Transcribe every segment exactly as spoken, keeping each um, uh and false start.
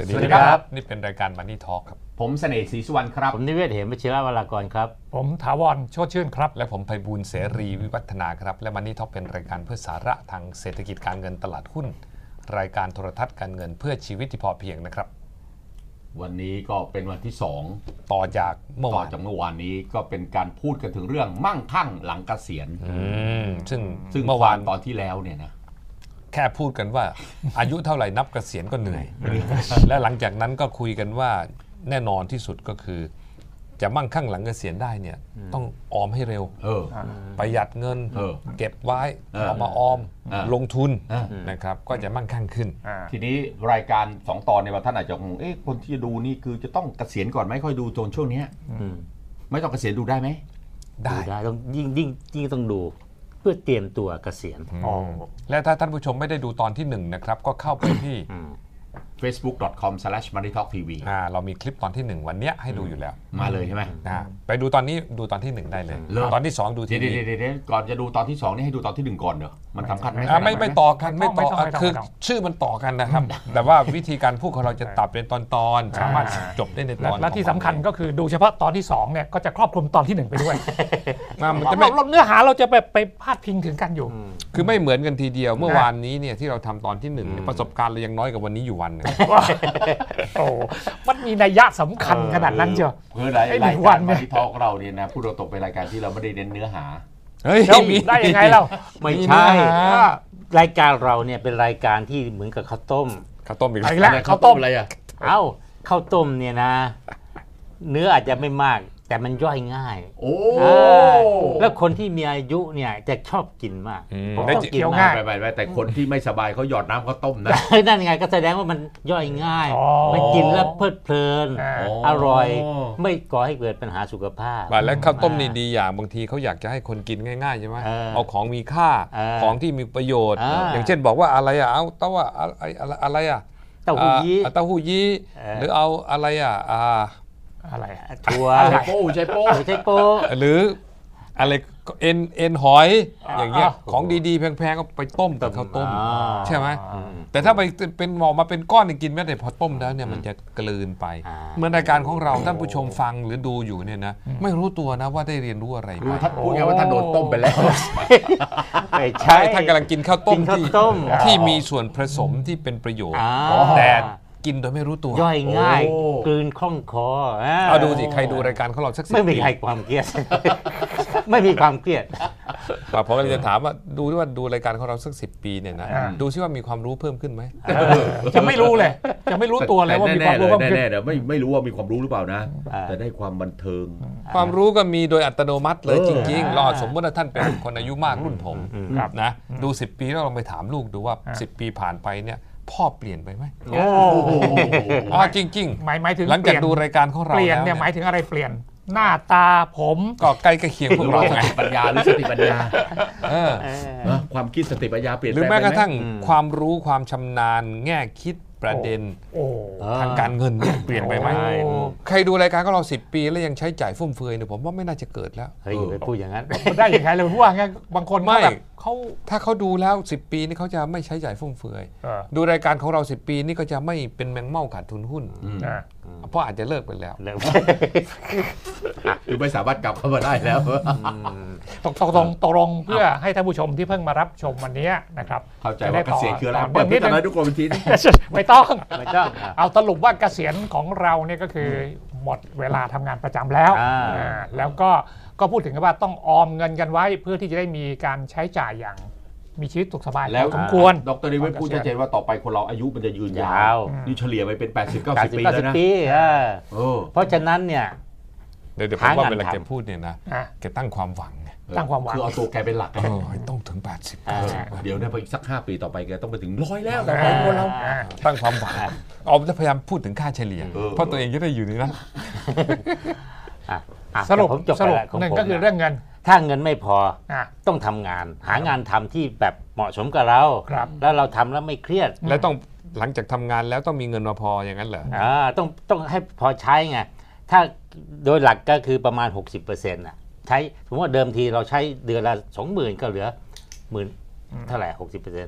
สวัสดีครับนี่เป็นรายการ Money Talk ครับผมเสน่ห์ศรีสุวรรณครับผมนิเวศเหมวชิรวรากรครับผมถาวรโชติชื่นครับและผมไพบูลย์เสรีวิวัฒนาครับและ Money Talk เป็นรายการเพื่อสาระทางเศรษฐกิจการเงินตลาดหุ้นรายการโทรทัศน์การเงินเพื่อชีวิตที่พอเพียงนะครับวันนี้ก็เป็นวันที่สองต่อจากเมื่อวานต่อจากเมื่อวานนี้ก็เป็นการพูดกันถึงเรื่องมั่งคั่งหลังเกษียณซึ่งซึ่งเมื่อวานตอนที่แล้วเนี่ยนะแค่พูดกันว่าอายุเท่าไหร่นับเกษียณก็เหนื่อยและหลังจากนั้นก็คุยกันว่าแน่นอนที่สุดก็คือจะมั่งคั่งหลังเกษียณได้เนี่ยต้องออมให้เร็วประหยัดเงินเก็บไว้เอามาออมลงทุนนะครับก็จะมั่งคั่งขึ้นทีนี้รายการสองตอนในวันท่านอาจจะงงเอ๊ะคนที่จะดูนี่คือจะต้องเกษียณก่อนไหมค่อยดูจนช่วงนี้ไม่ต้องเกษียณดูได้ไหมได้ได้ต้องยิ่งยิ่งยิ่งต้องดูเพื่อเตรียมตัวเกษียณและถ้าท่านผู้ชมไม่ได้ดูตอนที่หนึ่งนะครับก็เข้าไปที่เฟซบุ๊ก ดอท คอม สแลช มันนี่ทอล์ก ที วีอ่าเรามีคลิปตอนที่หนึ่งวันนี้ให้ดูอยู่แล้วมาเลยใช่ไหมอ่าไปดูตอนนี้ดูตอนที่หนึ่งได้เลยตอนที่สองดูทีนี้เดี๋ยวๆก่อนจะดูตอนที่สองนี่ให้ดูตอนที่หนึ่งก่อนเด้อมันสำคัญไหมไม่ไม่ต่อกันไม่ต่อคือชื่อมันต่อกันนะครับแต่ว่าวิธีการพูดของเราจะตัดเป็นตอนๆสามารถจบได้ในตอนและที่สำคัญก็คือดูเฉพาะตอนที่สองเนี่ยก็จะครอบคลุมตอนที่หนึ่งไปด้วยมันจะไม่เนื้อหาเราจะไปไปพาดพิงถึงกันอยู่คือไม่เหมือนกันทีเดียวเมื่อวานนี้เนี่ยที่เราทำตอนที่หนึ่งประสบการณ์เรายังน้อยกว่าวันนี้อยู่วันนึงโอ้มันมีนัยยะสำคัญขนาดนั้นเชียวคือรายการมันนี่ทอล์กเราเนี่ยนะพูดตรงๆเป็นรายการที่เราไม่ได้เน้นเนื้อหาเฮ้ยได้ยังไงเราไม่ใช่รายการเราเนี่ยเป็นรายการที่เหมือนกับข้าวต้มข้าวต้มอีกแล้วข้าวต้มอะไรอ่ะเอ้าข้าวต้มเนี่ยนะเนื้ออาจจะไม่มากแต่มันย่อยง่ายโอ้แล้วคนที่มีอายุเนี่ยจะชอบกินมากได้กินง่ายไปๆแต่คนที่ไม่สบายเขาหยอดน้ำข้าวต้มนะนั่นไงก็แสดงว่ามันย่อยง่ายมันกินแล้วเพลิดเพลินอร่อยไม่ก่อให้เกิดปัญหาสุขภาพแล้วข้าวต้มนี่ดีอย่างบางทีเขาอยากจะให้คนกินง่ายๆใช่ไหมเอาของมีค่าของที่มีประโยชน์อย่างเช่นบอกว่าอะไรอ่ะเอาเต้าว่าอะไรอ่ะเต้าหู้ยี้เต้าหู้ยี้หรือเอาอะไรอ่ะอะไรถั่วใช่โป้ใช่โป้ใช่โป้หรืออะไรเอ็นเอ็นหอยอย่างเงี้ยของดีๆแพงๆก็ไปต้มกับข้าวต้มใช่ไหมแต่ถ้าไปเป็นหมอมาเป็นก้อนกินไม่ได้พอต้มแล้วเนี่ยมันจะกลืนไปเมื่อรายการของเราท่านผู้ชมฟังหรือดูอยู่เนี่ยนะไม่รู้ตัวนะว่าได้เรียนรู้อะไรไปพูดไงว่าท่านโดนต้มไปแล้วไม่ใช่ท่านกำลังกินข้าวต้มที่ที่มีส่วนผสมที่เป็นประโยชน์แต่กินโดยไม่รู้ตัวย่อยง่ายกลืนคล่องคอเอาดูสิใครดูรายการของเราสักสิบปีไม่มีใครความเครียดไม่มีความเครียดผมก็เลยจะถามว่าดูว่าดูรายการของเราสักสิบปีเนี่ยนะดูซิว่ามีความรู้เพิ่มขึ้นไหมจะไม่รู้เลยจะไม่รู้ตัวเลยว่ามีความรู้เพิ่มขึ้นแน่ๆเดี๋ยวไม่ไม่รู้ว่ามีความรู้หรือเปล่านะแต่ได้ความบันเทิงความรู้ก็มีโดยอัตโนมัติเลยจริงๆรอสมมติว่าท่านเป็นคนอายุมากรุ่นผมนะดูสิบปีแล้วลองไปถามลูกดูว่าสิบปีผ่านไปเนี่ยพ่อเปลี่ยนไปไหมโอ้อ๋อจริงๆหมายหมายถึงหลังจากดูรายการของเราเปลี่ยนเนี่ยหมายถึงอะไรเปลี่ยนหน้าตาผมก็ใกล้ใกล้เคียงพวกเราไงสติปัญญาหรือสติปัญญาความคิดสติปัญญาเปลี่ยนหรือแม้กระทั่งความรู้ความชำนาญแง่คิดประเด็นทางการเงินเปลี่ยนไปไหมใครดูรายการของเราสิบปีแล้วยังใช้จ่ายฟุ่มเฟือยเนี่ยผมว่าไม่น่าจะเกิดแล้วเฮ้ยไปพูดอย่างนั้นได้อย่างไรเลยพูดว่าไงบางคนไม่เขาถ้าเขาดูแล้วสิบปีนี่เขาจะไม่ใช้จ่ายฟุ่มเฟือยดูรายการของเราสิบปีนี่ก็จะไม่เป็นแมงเม่าขาดทุนหุ้นเพราะอาจจะเลิกไปแล้วคือไม่สามารถกลับเข้ามาได้แล้วตกตกตรงตกลงเพื่อให้ท่านผู้ชมที่เพิ่งมารับชมวันนี้นะครับเข้าใจว่าเกษียณคืออะไรเปิดพิจารณาทุกคนทีนี้ไม่ต้องไม่ต้องเอาสรุปว่าเกษียณของเราเนี่ยก็คือหมดเวลาทำงานประจำแล้วแล้วก็ก็พูดถึงว่าต้องออมเงินกันไว้เพื่อที่จะได้มีการใช้จ่ายอย่างมีชีวิตสุขสบายแล้วสมควรดร.นิเวศน์พูดชัดเจนว่าต่อไปคนเราอายุมันจะยืนยาวนี่เฉลี่ยไปเป็นแปดสิบ เก้าสิบปีแล้วนะเพราะฉะนั้นเนี่ยเดี๋ยวผมว่าเวลาแกพูดเนี่ยนะแกตั้งความหวังตั้งความหวังคือเอาตัวแกเป็นหลักต้องถึงแปดสิบเดี๋ยวเนี่ยพออีกสักห้าปีต่อไปแกต้องไปถึงร้อยแล้วแต่คนเราตั้งความหวังเอาจะพยายามพูดถึงค่าเฉลี่ยเพราะตัวเองจะได้อยู่ในนั้นสรุปสรุปหนึ่งก็คือเรื่องเงินถ้าเงินไม่พอต้องทำงานหางานทำที่แบบเหมาะสมกับเราแล้วเราทำแล้วไม่เครียดแล้วต้องหลังจากทำงานแล้วต้องมีเงินมาพออย่างนั้นเหรออ่าต้องต้องให้พอใช้ไงถ้าโดยหลักก็คือประมาณ หกสิบเปอร์เซ็นต์ น่ะใช้สมมติว่าเดิมทีเราใช้เดือนละ สองหมื่น ก็เหลือหมื่นเท่าไหร่ หกสิบเปอร์เซ็นต์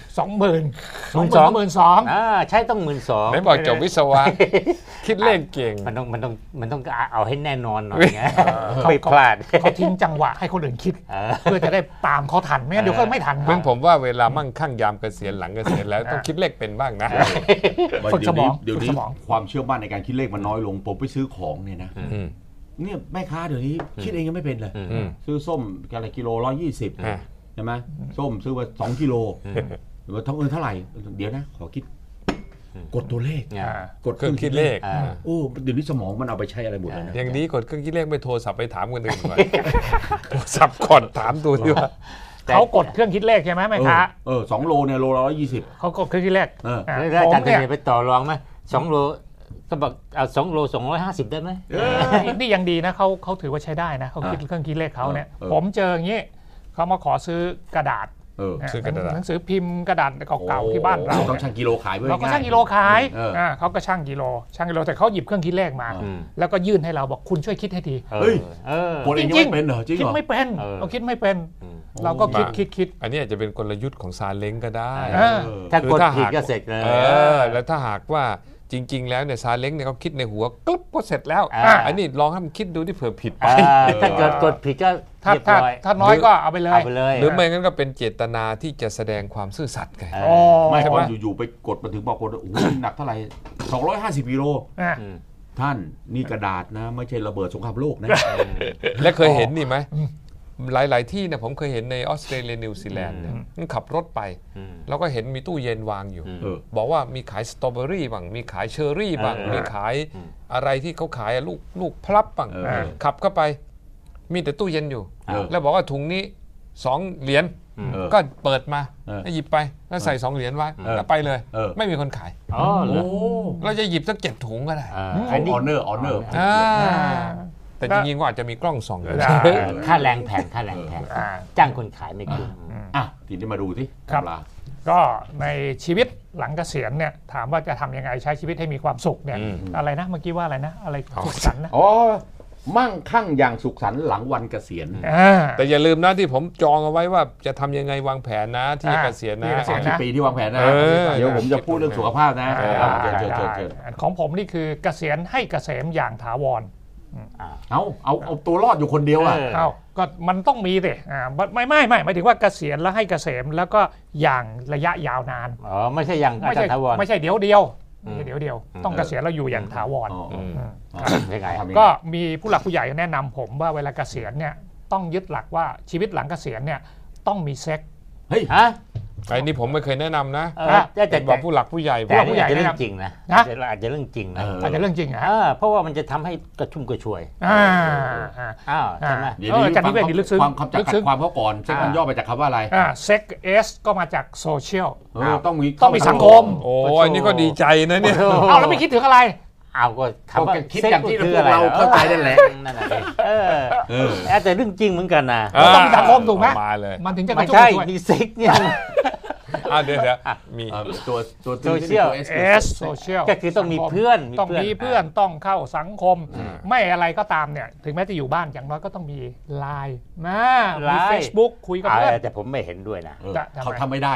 สองหมื่นหมื่นสองหมื่นสองอ่าใช่ต้องหมื่นสองไหนบอกจบวิศวะ คิดเลขเก่งมันต้องมันต้องมันต้องเอาให้แน่นอนหน่อยไงไม่พลาดเขาทิ้งจังหวะให้คนอื่นคิดเออเพื่อจะได้ตามเขาทันไม่งั้นเดี๋ยวเขาไม่ทันเพื่อนผมว่าเวลามั่งคั่งยามเกษียณหลังเกษียณแล้วต้องคิดเลขเป็นบ้างนะฝึกสมองเดี๋ยวฝึกนี้สมองความเชื่อมั่นในการคิดเลขมันน้อยลงผมไปซื้อของเนี่ยนะอืมเนี่ยแม่ค้าเดี๋ยวนี้คิดเองยังไม่เป็นเลยอืมซื้อส้มกันละกิโลร้อยยี่สิบอ่าใช่ไหมส้มซื้อมาสองกิโลหรือว่าทั้งเงินเท่าไหร่เดี๋ยวนะขอคิดกดตัวเลขอ่ากดเครื่องคิดเลขอ่าโอ้เดี๋ยวนี้สมองมันเอาไปใช้อะไรหมดเลยนะอย่างนี้กดเครื่องคิดเลขไม่โทรศัพท์ไปถามคนอื่นก่อน โทรศัพท์ก่อนถามดูที่ว่าเขากดเครื่องคิดเลขใช่ไหมแม่ค้าเออสองโลเนี่ยโลละร้อยยี่สิบเขากดเครื่องคิดเลขเอออ่ะแล้วอาผมจารย์จะเนี่ยไปต่อรองไหมสองโลก็บอกเอาสองโลสองร้อยห้าสิบได้ไหมนี่ยังดีนะเขาเขาถือว่าใช้ได้นะเขาคิดเครื่องคิดเลขเขาเนี่ยเออผมเจออย่างนี้เขามาขอซื้อกระดาษเออซื้อกระดาษหนังสือพิมพ์กระดาษเก่าๆที่บ้านเราต้องชั่งกิโลขายเพื่อเราก็ง่ายช่างกิโลขายเอออ่าเขาก็ช่างกิโลช่างกิโลแต่เขาหยิบเครื่องคิดเลขมาอืมแล้วก็ยื่นให้เราบอกคุณช่วยคิดให้ทีเอเฮ้อย เออคนเองยังไม่เป็นเหรอจริงคิเหดรอไม่เป็นเออเราคิดไม่เป็นอืมเราก็คิดมาคิดคิดอันนี้อาจจะเป็นกลยุทธ์ของซาเล้งก็ได้เออถ้ากดผิดก็เสร็จเลยเออ แล้วถ้าหากว่าจริง ๆ แล้วเนี่ยซาเล้งเนี่ยเขาคิดในหัวกรุ๊บก็เสร็จแล้วอ่าอันนี้ลองให้มันคิดดูที่เผื่อผิดไปอ่าถ้าเกิดกดผิดก็ถ้าเรียบถ้าร้อยถ้าน้อยก็เอาไปเลยเอาไปเลยหรือไม่งั้นก็เป็นเจตนาที่จะแสดงความซื่อสัตย์ไงเอโอ้อไม่ใช่พไหมออยู่ๆไปกดมาถึงบอกคนโอ้โหหนักเท่าไหร่สองร้อยห้าสิบกิโลอ่ะอืมท่านนี่กระดาษนะ ไม่ใช่ระเบิดสงครามโลกนะและเคยเห็นนี่ไหมหลาย ๆ ที่เนี่ยผมเคยเห็นในออสเตรเลียนิวซีแลนด์เนี่ยมันขับรถไปอืมแล้วก็เห็นมีตู้เย็นวางอยู่อืมเออบอกว่ามีขายสตรอเบอรี่บ้างมีขายเชอร์รี่บ้างเออมีขายอืมอะไรที่เขาขายอะลูกลูกพลับบ้างเออขับเข้าไปมีแต่ตู้เย็นอยู่เออแล้วบอกว่าถุงนี้สองเหรียญเออก็เปิดมาเออแล้วหยิบไปแล้วใส่สองเหรียญไว้เออแล้วไปเลยเออไม่มีคนขายอ๋อเหรอโอ้เราจะหยิบสักเจ็ดถุงก็ได้อ่าอันนี้ออเนอร์ออเนอร์อ่าอ่าแต่จริงๆก็อาจจะมีกล้องส่องอยู่ได้ค่าแรงแพงค่าแรงแพงอ่าจ้างคนขายไม่คุ้มอ่ะทีนี้มาดูที่ครับตำราก็ในชีวิตหลังเกษียณเนี่ยถามว่าจะทำยังไงใช้ชีวิตให้มีความสุขเนี่ยอืมอะไรนะเมื่อกี้ว่าอะไรนะอะไรอ๋อสุขสันต์นะอ๋อมั่งคั่งอย่างสุขสันต์หลังวันเกษียณอ่าแต่อย่าลืมนะที่ผมจองเอาไว้ว่าจะทำยังไงวางแผนนะที่จะอ่าเกษียณนะที่เกษียณสามสิบปีที่วางแผนนะเออเดี๋ยวผมจะพูดเรื่องสุขภาพนะเออเชิญเชิญเชิญเชิญได้ของผมนี่คือเกษียณให้เกษมอย่างถาวรเอาเอาเอาตัวรอดอยู่คนเดียวอ่ะเออเอ้าก็มันต้องมีสิอ่าไม่ไม่ไม่หมายถึงว่าเกษียณแล้วให้เกษมแล้วก็อย่างระยะยาวนานอ๋อไม่ใช่อย่างอาไม่จารใช่ย์ถาวรไม่ใช่เดียวเดียวอืมไม่ใช่เดียวเดียวต้องเกษียณแล้วอยู่อย่างถาวรอ๋ออืมอืมอ๋อยังไงทำยังไงก็มีผู้หลักผู้ใหญ่แนะนำผมว่าเวลาเกษียณเนี่ยต้องยึดหลักว่าชีวิตหลังเกษียณเนี่ยต้องมีเซ็กเฮ้ยฮะไอ้นี่ผมไม่เคยแนะนำนะเออแต่แต่แต่บอกผู้หลักผู้ใหญ่แต่ผู้ใหญ่อาจจะแนะเรื่อนำงจริงนะนะอาจจะอาจจะเรื่องจริงนะเอออาจจะเรื่องจริงเหรอฮะเออเพราะว่ามันจะทำให้กระชุ่มกระชวยอ่าอ่าอ้าวใช่ไหมเดี๋ยวเออนี้อาจารย์นิเวศน์นี่ลึกซึ้งความคำจัลึดกซึ้งความเขาก่อนเซ็กมันย่อมาจากคำว่าอะไรอ่าเซ็กเอสก็มาจากโซเชียลเออต้องมีต้องมีสังคมโอ้ยนี่ก็ดีใจนะเนี่ยเอาแล้วไม่คิดถึงอะไรเอาก็คำว่าก็คิดเซ็กอย่างที่คือพวกเราเข้าใจนั่นแหละนั่นแหละดิเออเออแต่เรื่องจริงเหมือนกันนะต้องมีสังคมถูกไหมมาเลยมันถึงจะกไม่ระชุ่มใช่กระชวยมีเซ็กเนี่ยอ่ะเดี๋ยวเดี๋ยวมีเอ่อตัวตัวโซเชียลตัว S เอสโซเชียลก็คือต้องมีเพื่อนมีต้องเพื่อนมีเพื่อนต้องเข้าสังคม ไม่อะไรก็ตามเนี่ยถึงแม้จะอยู่บ้านอย่างน้อยก็ต้องมีไลน์นะมี Facebook คุยกับอ่าเพื่อนแต่ผมไม่เห็นด้วยนะเออจะทำไมเขาทำไม่ได้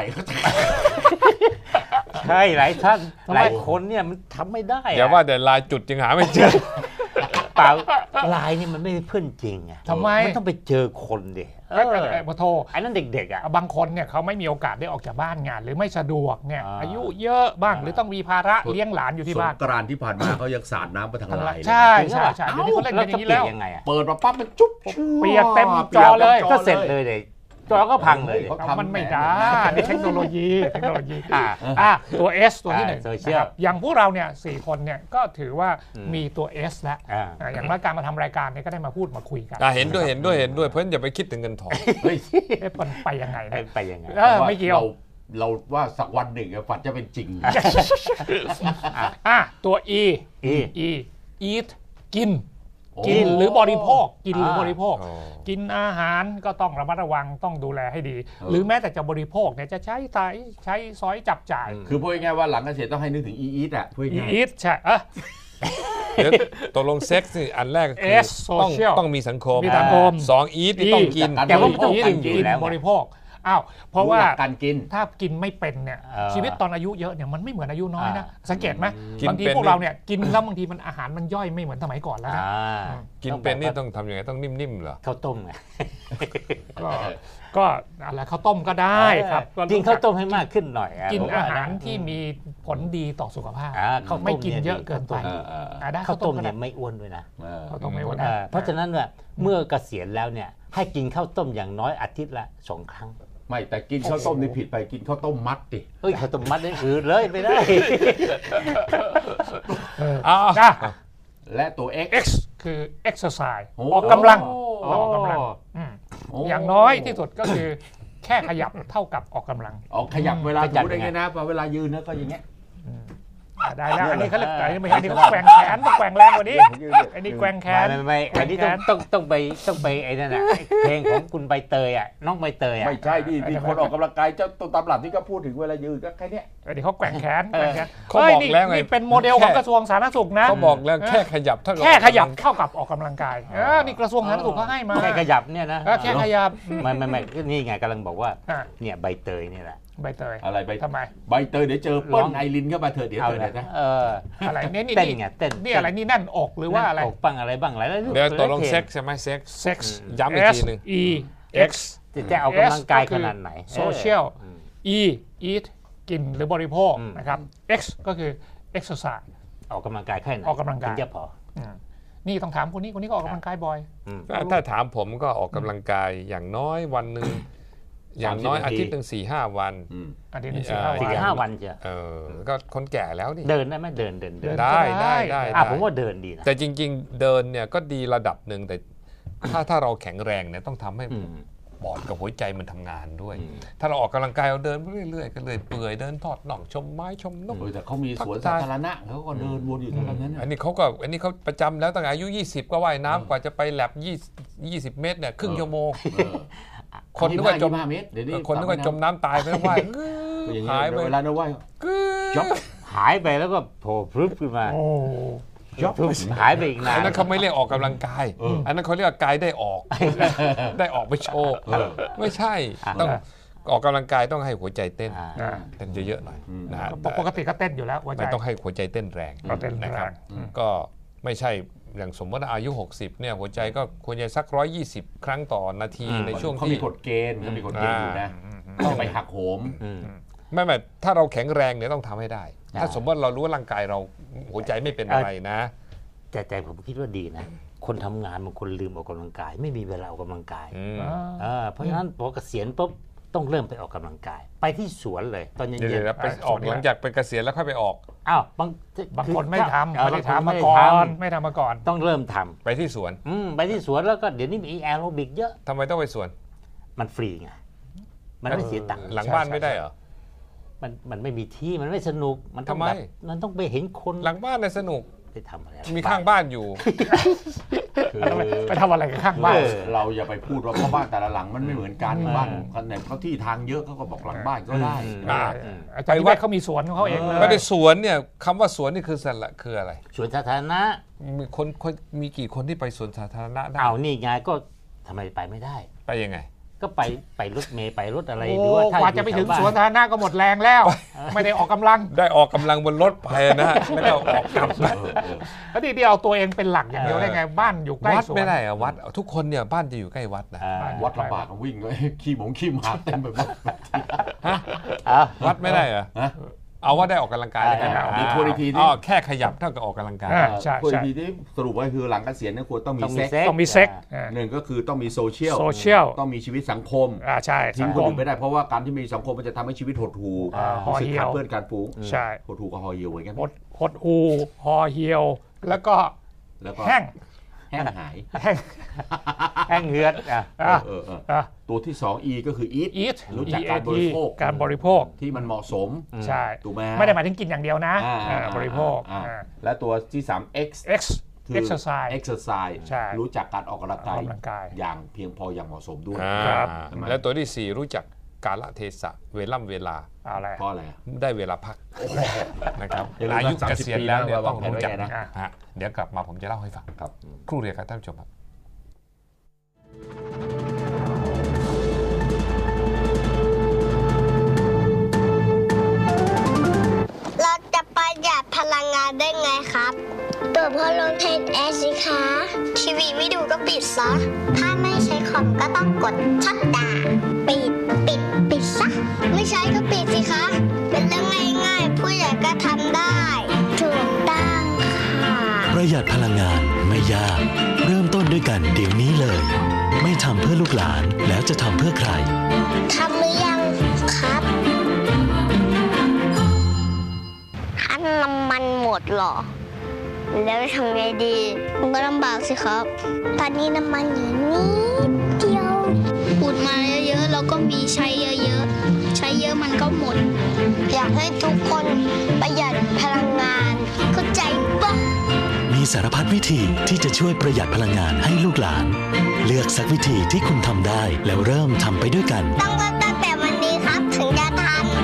ใช่หลายท่านทำไมหลายคนเนี่ยมันทำไม่ได้ะอย่าว่าแต่ลายจุดจึงหาไม่เจอเปล่าไลน์นี่มันไม่ใช่เพื่อนจริงอะทำไมมันต้องไปเจอคนดิเอเอ้ยอเอ้ยเอ้ยมาโทรไอ้นั่นเด็กๆอ่ะบางคนเนี่ยเขาไม่มีโอกาสได้ออกจากบ้านงาน หรือไม่สะดวกเนี่ยอ่าอายุเยอะบ้างอ่าหรือต้องมีภาระเลี้ยงหลานอยู่ที่สบ้าง นกรานต์ที่ผ่านมาเขายังสาดน้ำไปทางไลน์เลยใช่จริงใช่ปะใช่เดี๋ยวนี้เขาเล่นกันอย่างนี้แล้วจะเปลี่ยยังไงอ่ะเปิดมาปั๊บมันจุ๊บเปียกเต็มจอเลยก็เสร็จเลยเด็จอก็พังเลยเขาทำมันไม่ได้นี่เทคโนโลยีเทคโนโลยีอ่าอ่ะตัว S ตัวที่หนึ่งอ่า social นะครับอย่างพวกเราเนี่ยสี่คนเนี่ยก็ถือว่าอืมมีตัว S แล้วอ่าอ่ะอย่างว่าการมาทำรายการเนี่ยก็ได้มาพูดมาคุยกันอ่ะเห็นด้วยเห็นด้วยเห็นด้วยเพราะฉะนั้นอย่าไปคิดถึงเงินทองเฮ้ยเอ๊ะมันไปยังไงเอ้เนี่ย ยไปยังไงเออไม่เกี่ยวราเราว่าสักวันหนึ่งอะฝันจะเป็นจริงอ่ะตัว E E E eat กินโอ้กินหรือบริโภคกินหรืออ่าบริโภคอ๋อกินอาหารก็ต้องระมัดระวังต้องดูแลให้ดี หรือแม้แต่จะบริโภคเนี่ยจะใช้ไตใช้ซอยจับจ่ายคือพูดง่ายๆว่าหลังเกษียณต้องให้นึกถึงอีอีทอะพูดอีง่ายอีทใช่เออเดี๋ยวตกลงเซ็กซ์นี่อันแรกก็คือ S ต้อง social ต้องมีสังคมมีสังคมสองอีทนี่ต้องกินแต่ว่ามันต้องกิกินนอยู่กินแล้วบริโภคอ้าวเพราะว่าหลักการกินถ้ากินไม่เป็นเนี่ยเออชีวิตตอนอายุเยอะเนี่ยมันไม่เหมือนอายุน้อยนะอ่าสังเกตไหมกินบางทีเป็นพวกเราเนี่ยกินแล้วบางทีมันอาหารมันย่อยไม่เหมือนสมัยก่อนแล้วนะอ่ากินเป็นนี่ต้องทำยังไงต้องนิ่มๆเหรอข้าวต้มไงก็ก็อะไรข้าวต้มก็ได้ครับกินข้าวต้มให้มากขึ้นหน่อยะกินผมว่อาหารนะที่มีผลดีต่อสุขภาพอ่าข้าวต้มไม่กินเยอะเกินไปเออเอออ่าได้ข้าวต้มก็เนี่ได้ยไม่อ้วนด้วยนะเออข้าวต้มไม่อ้วนเออเพราะฉะนั้นเนี่ยเมื่อเกษียณแล้วเนี่ยให้กินข้าวต้มอย่างน้อยอาทิตย์ละสองครั้งไม่แต่กินข้าวต้มนี่ผิดไปกินข้าวต้มมัดดิเฮ้ยข้าวต้มมัดนี่อืดเลยไม่ได้อ้าวนะและตัว X X คือ exercise โอ้ออกกำลังโอ้ออกกำลังอืมโอ้อย่างน้อยที่สุดก็คือแค่ขยับเท่ากับออกกำลังออกขยับเวลาขยับดูได้ยังไงไงนะเวลายืนนะก็อย่างเงี้ยอ่ะได้แล้วอันนี้เขาเรียกอันนี้ไม่ใช่อันนี้เขาแกว่งแขนต้องแกว่งแรงกว่านี้อันนี้แกว่งแขนไม่ไม่ไม่อันนี้ต้องต้องต้องไปต้องไปไอ้นั่นน่ะไอ้เพลงของคุณใบเตยอ่ะน้องใบเตยอ่ะไม่ใช่ดิที่คนออกกำลังกายเจ้าตัวตำรับที่ก็พูดถึงเวลายืนก็แค่เนี้ยอันนี้เขาแกว่งแขนแกว่งแขนเขาฮ้ยบอกนี่แล้วไงนี่เป็นโมเดลของกระทรวงสาธารณสุขนะเขาบอกแล้วแค่ขยับเท่ากับแค่ขยับเท่ากับออกกำลังกายเออนี่กระทรวงสาธารณสุขเขาให้มาแค่ขยับเนี่ยนะเออแค่ขยับไม่ไม่ไม่นี่ไงกำลังบอกว่าอ่ะเนี่ยใบเตยเนี่ยแหละใบเตยอะไรใบทำไมใบเตยเดี๋ยวเจอเปิ้ลไอรินเข้ามาเถอะเดี๋ยวเอาเถอะละเดี๋ยวนะเอออะไรเนี่ยนี่เต้นนี่ไงเต้นนี่อะไรนี่แน่นอกหรือว่าอะไรนั่นอกบ้างอะไรบ้างอะไรแล้วเดี๋ยวตกลงเซ็กใช่ไหมเซ็ก sex ย้ำอีกทีหนึ่ง S E X จะจะเอากำลังกายขนาดไหน social อืม E eat กินหรือบริโภคอืมนะครับ X ก็คือ exercise ออกกำลังกายแค่ไหนออกกำลังกายถึจะพออืมนี่ต้องถามคนนี้คนนี้ก็ออกกำลังกายบ่อยอืมถ้าถ้าถามผมก็ออกกำลังกายอย่างน้อยวันหนึ่งอย่างน้อยอาทิตย์หนึ่งสี่ห้าวันอืมอันนี้หนึ่งเอ่สี่อห้าวันสี่ห้าวันเชียวเออก็คนแก่แล้วนี่เดินได้ไหมเดินเดินเดินเดินได้ได้ได้อ่ะได้ผมว่าเดินดีนะแต่จริง ๆ เดินเนี่ยก็ดีระดับหนึ่งแต่ถ้าถ้าเราแข็งแรงเนี่ยต้องทำให้อืมปอดกับหัวใจมันทำงานด้วยอืมถ้าเราออกกำลังกายเราเดินไปเรื่อยๆก็เลยเปื่อยเดินทอดน่องชมไม้ชมนกเออแต่เขามีสวนสาธารณะเขาก็เดินวนอยู่ตรงนั้นอันน่ะนี้เขาก็อันนี้เขาประจำแล้วตั้งแต่อายุยี่สิบก็ว่ายน้ำกว่าจะไปแลบยี่สิบเมตรเนี่ยครึ่งชั่วโมงเออคนนึกว่าจมยี่สิบห้าเมตรเดี๋ยวนี้คนนึกว่าจมน้ำตายไปแล้วว่ายก็อย่างหายเงี้ไปยเวลาเราว่ายกึ๊จ๊อบดหายไปแล้วก็โผล่พรึบขึ้นมาโอ้จ๊อบพรึบหายไปอีกนาอันนนั้นเขาไม่เรียกออกกำลังกาย อันนั้นเขาเรียกว่ากายได้ออก ได้ออกไปโชว์ ไม่ใช่ ต้องออกกำลังกายต้องให้หัวใจเต้นอ่าอ่าเต้นเยอะๆหน่อยนะฮะปกติก็เต้นอยู่แล้วหัวใจไม่ต้องให้หัวใจเต้นแรงก็เต้นนะแรครับงก็ไม่ใช่อย่างสมมติว่าอายุ หกสิบเนี่ยหัวใจก็ควรจะสักหนึ่งร้อยยี่สิบครั้งต่อนาทีในช่วงเขาที่มีกฎเกณฑ์เขามีกฎเกณฑ์อยู่นะต้องไปหักโหมอืมไม่ไม่ถ้าเราแข็งแรงเนี่ยต้องทำให้ได้อ่าถ้าสมมติว่าเรารู้ว่าร่างกายเราหัวใจไม่เป็นอะไรนะแต่แต่ผมคิดว่าดีนะ คนทำงานบางคนลืมออกกำลังกาย ไม่มีเวลาออกกำลังกายอืมอ่าเออเพราะฉะนั้นพอเกษียณปุ๊บต้องเริ่มไปออกกำลังกาย ไปที่สวนเลยตอนเย็นเดี๋ยวๆเดี๋ยวไปออกหลังจากไปเกษียณแล้วค่อยไปออกอ้าวบางบางคนไม่ทำเออไม่ได้บางคนทำมาไได้ก่อนทไม่ทำมาก่อนำต้องเริ่มทไปที่สวนำอืมไปที่สวนแล้วก็เดี๋ยวนี้มีแอโรบิกเยอะทำไมต้องไปสวนมันฟรีไงมันไม่เสียตังค์หลังบ้านไม่ได้เหรอมันมันไม่มีที่มันไม่สนุกมันต้องทำไมแบบมันต้องไปเห็นคนหลังบ้านเนี่ยสนุกไปทำอะไรมีข้างบ้านอยู่คือไปทำอะไรกันข้างบ้านเออเราอย่าไปพูดว่าเพราะบ้านแต่ละหลังมันไม่เหมือนกันบ้านคนไหนเขาที่ทางเยอะเขาก็บอกหลังบ้านก็ได้อ่าอาจารย์วิเวกเขามีสวนของเขาเองเลยไม่ได้สวนเนี่ยคำว่าสวนนี่คือสัตว์ละคืออะไรสวนสาธารณะมีคนคนมีกี่คนที่ไปสวนสาธารณะได้เอานี่ไงก็ทำไมไปไม่ได้ไปยังไงก็ไปไปรถเมย์ไปรถอะไรหโอ้รือว่าถ้ากว่าจะไปอยู่ถึงแถสวนสาธารณะก็หมดแรงแล้ว ไม่ได้ออกกำลังได้ออกกำลังบนรถไปนะฮะแล้วก็ออกกลับมาแล้วดีที่เอาตัวเองเป็นหลักอย่างเดียวได้ไงบ้านอยู่ใกล้วัดสวนไม่ได้อะวัดทุกคนเนี่ยบ้านจะอยู่ใกล้วัดนะอ่าวัดลำบากวิ่งเลยขี้หมงขี้หมาเต็มไปหมดอ่ะวัดไม่ได้เหรอฮะเอาว่าได้ออกกำลังกายแล้วกันอ่ามีทวนอีกทีอ๋นี่อแค่ขยับเท่ากับออกกำลังกายอ่าใช่ทวนอีใช่กทีที่สรุปไว้คือหลังเกษียณเนี่ยควรต้องมีต้องมีเซ็กเซ็กต้องมีเซ็กอ่าหนึ่งก็คือต้องมีโซเชียลโซเชียลต้องมีชีวิตสังคมอ่าใช่ทิ้สังงคนคมอื่นไม่ได้เพราะว่าการที่มีสังคมมันจะทำให้ชีวิตหดหู่อ่ารู้สึกห่อเหี่ยวขาดเพื่อนการฝูงใช่หดหู่กับหอเหี่ยวเหมือนกันหดหดหูหอเหี่ยว แล้วก็แล้วก็แห้งแห้งหายแห้งแห้งเหือดอ่ะอ่ะเออเอออ่ะตัวที่สอง E ก็คือ eat eat รู้จักการบริโภคการบริโภคที่มันเหมาะสมใช่ถูกไหมไม่ได้หมายถึงกินอย่างเดียวนะอ่าอ่าบริโภคอ่าอ่าและตัวที่สาม X X คือ exercise exercise ใช่รู้จักการออกกำลังกายออกกำลังกายอย่างเพียงพออย่างเหมาะสมด้วยอ่าครับแล้วตัวที่สี่รู้จักกาลเทศะเวล่ำเวลาอะไรเพราะอะไรอะได้เวลาพักนะครับอย่าลืมอายุนะเกษียณแล้วเนี่ยสามสิบต้องรู้จักปีนะฮะเดี๋ยวกลับมาผมจะเล่าให้ฟังครับครู่เดียวครับท่านผู้ชมครับดพัดลมเพนแอร์สิคะทีวีไม่ดูก็ปิดซะถ้าไม่ใช้คอมก็ต้องกดชัตดาวน์ปิดปิดปิดซะไม่ใช้ก็ปิดสิคะเป็นเรื่องง่ายๆผู้ใหญ่ก็ทำได้ถูกต้องค่ะประหยัดพลังงานไม่ยากเริ่มต้นด้วยกันเดี๋ยวนี้เลยไม่ทำเพื่อลูกหลานแล้วจะทำเพื่อใครทำหรือยังครับถ้าน้ำมันหมดหรอแล้วทำไงดีมันก็ลำบากสิครับตอนนี้น้ำมันอยู่นิดเดียวอุดมาเยอะๆแล้วก็มีใช้เยอะๆใช้เยอะมันก็หมดอยากให้ทุกคนประหยัดพลังงานเข้าใจปะมีสารพัดวิธีที่จะช่วยประหยัดพลังงานให้ลูกหลานเลือกสักวิธีที่คุณทำได้แล้วเริ่มทำไปด้วยกันต้องเริ่มตั้งแต่วันนี้ครับถึงจะทัน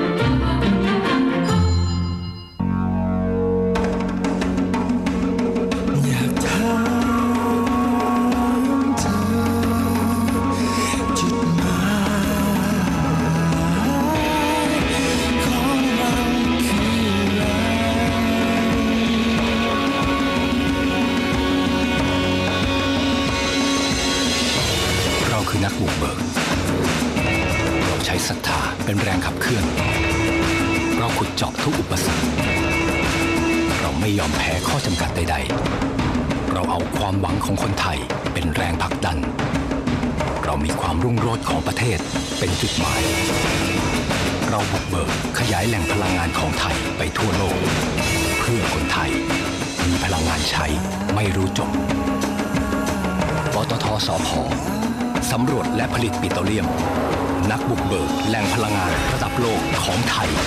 นักบุกเบิกเราใช้ศรัทธาเป็นแรงขับเคลื่อนเราขุดเจาะทุกอุปสรรคเราไม่ยอมแพ้ข้อจำกัดใดๆเราเอาความหวังของคนไทยเป็นแรงผลักดันเรามีความรุ่งโรจน์ของประเทศเป็นจุดหมายเราบุกเบิกขยายแหล่งพลังงานของไทยไปทั่วโลกเพื่อคนไทยมีพลังงานใช้ไม่รู้จบปตท.สผ.สำรวจและผลิตปิโตรเลียมนักบุกเบิกแหล่งพลังงานระดับโลกของไทย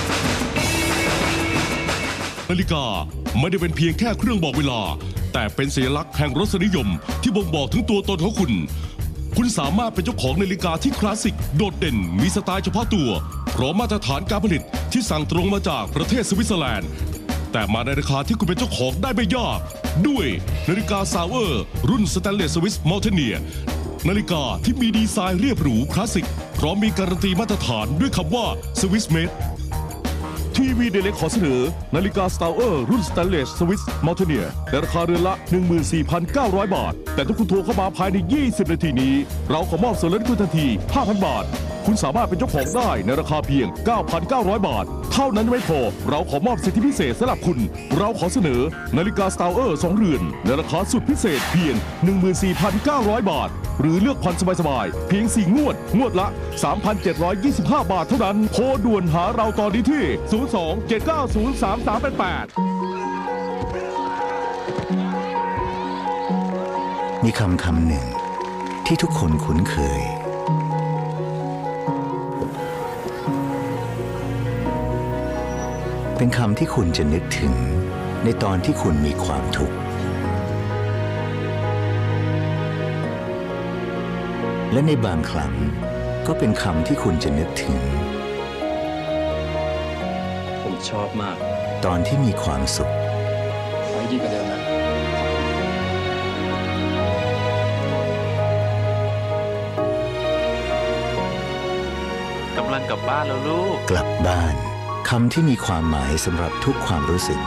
นาฬิกาไม่ได้เป็นเพียงแค่เครื่องบอกเวลาแต่เป็นสัญลักษณ์แห่งรสนิยมที่บ่งบอกถึงตัวตนของคุณคุณสามารถเป็นเจ้าของนาฬิกาที่คลาสสิกโดดเด่นมีสไตล์เฉพาะตัวพร้อมมาตรฐานการผลิตที่สั่งตรงมาจากประเทศสวิตเซอร์แลนด์แต่มาในราคาที่คุณเป็นเจ้าของได้ไม่ยากด้วยนาฬิกาซาวเออร์รุ่นสแตนเลสสวิสมัลเทเนียนาฬิกาที่มีดีไซน์เรียบหรูคลาสสิกพร้อมมีการันตีมาตรฐานด้วยคำว่า Swiss Made ทีวีเดเล็กขอเสนอนาฬิกาสตาร์เออร์รุ่นสแตนเลสสวิสมัลเทเนียในราคาเรือนละ หนึ่งหมื่นสี่พันเก้าร้อย บาทแต่ถ้าคุณโทรเข้ามาภายในยี่สิบนาทีนี้เราขอมอบส่วนลดคุณทันที ห้าพัน บาทคุณสามารถเป็นเจ้าของได้ในราคาเพียง เก้าพันเก้าร้อย บาทเท่านั้นไม่พอเราขอมอบสิทธิพิเศษสำหรับคุณเราขอเสนอนาฬิกาสตาร์เออร์สองเรือนในราคาสุดพิเศษเพียง หนึ่งหมื่นสี่พันเก้าร้อย บาทหรือเลือกผ่อนสบายๆเพียงสี่งวดงวดละ สามพันเจ็ดร้อยยี่สิบห้า บาทเท่านั้นโทรด่วนหาเราตอนนี้ที่ศูนย์ สอง เจ็ด เก้า ศูนย์ สาม สาม แปด แปดมีคำคำหนึ่งที่ทุกคนคุ้นเคยเป็นคำที่คุณจะนึกถึงในตอนที่คุณมีความทุกข์และในบางครั้งก็เป็นคำที่คุณจะนึกถึงผมชอบมากตอนที่มีความสุขขอให้ดีกว่าเดิมนะกำลังกลับบ้านแล้วลูกกลับบ้านคำที่มีความหมายสำหรับทุกความรู้สึก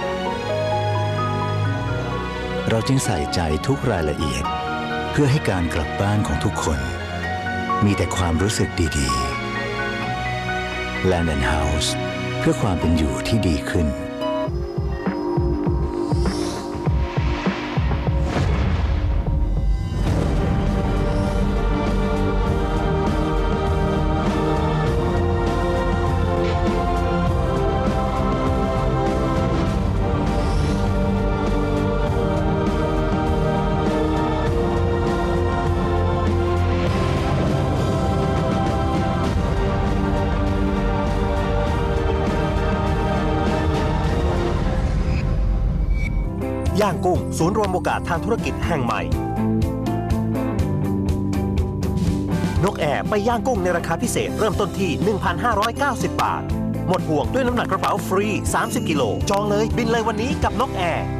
เราจึงใส่ใจทุกรายละเอียดเพื่อให้การกลับบ้านของทุกคนมีแต่ความรู้สึกดีๆ Land and House เพื่อความเป็นอยู่ที่ดีขึ้นย่างกุ้งศูนย์รวมโอกาสทางธุรกิจแห่งใหม่นกแอร์ไปย่างกุ้งในราคาพิเศษเริ่มต้นที่ หนึ่งพันห้าร้อยเก้าสิบ บาทหมดห่วงด้วยน้ำหนักกระเป๋าฟรีสามสิบกิโลจองเลยบินเลยวันนี้กับนกแอร์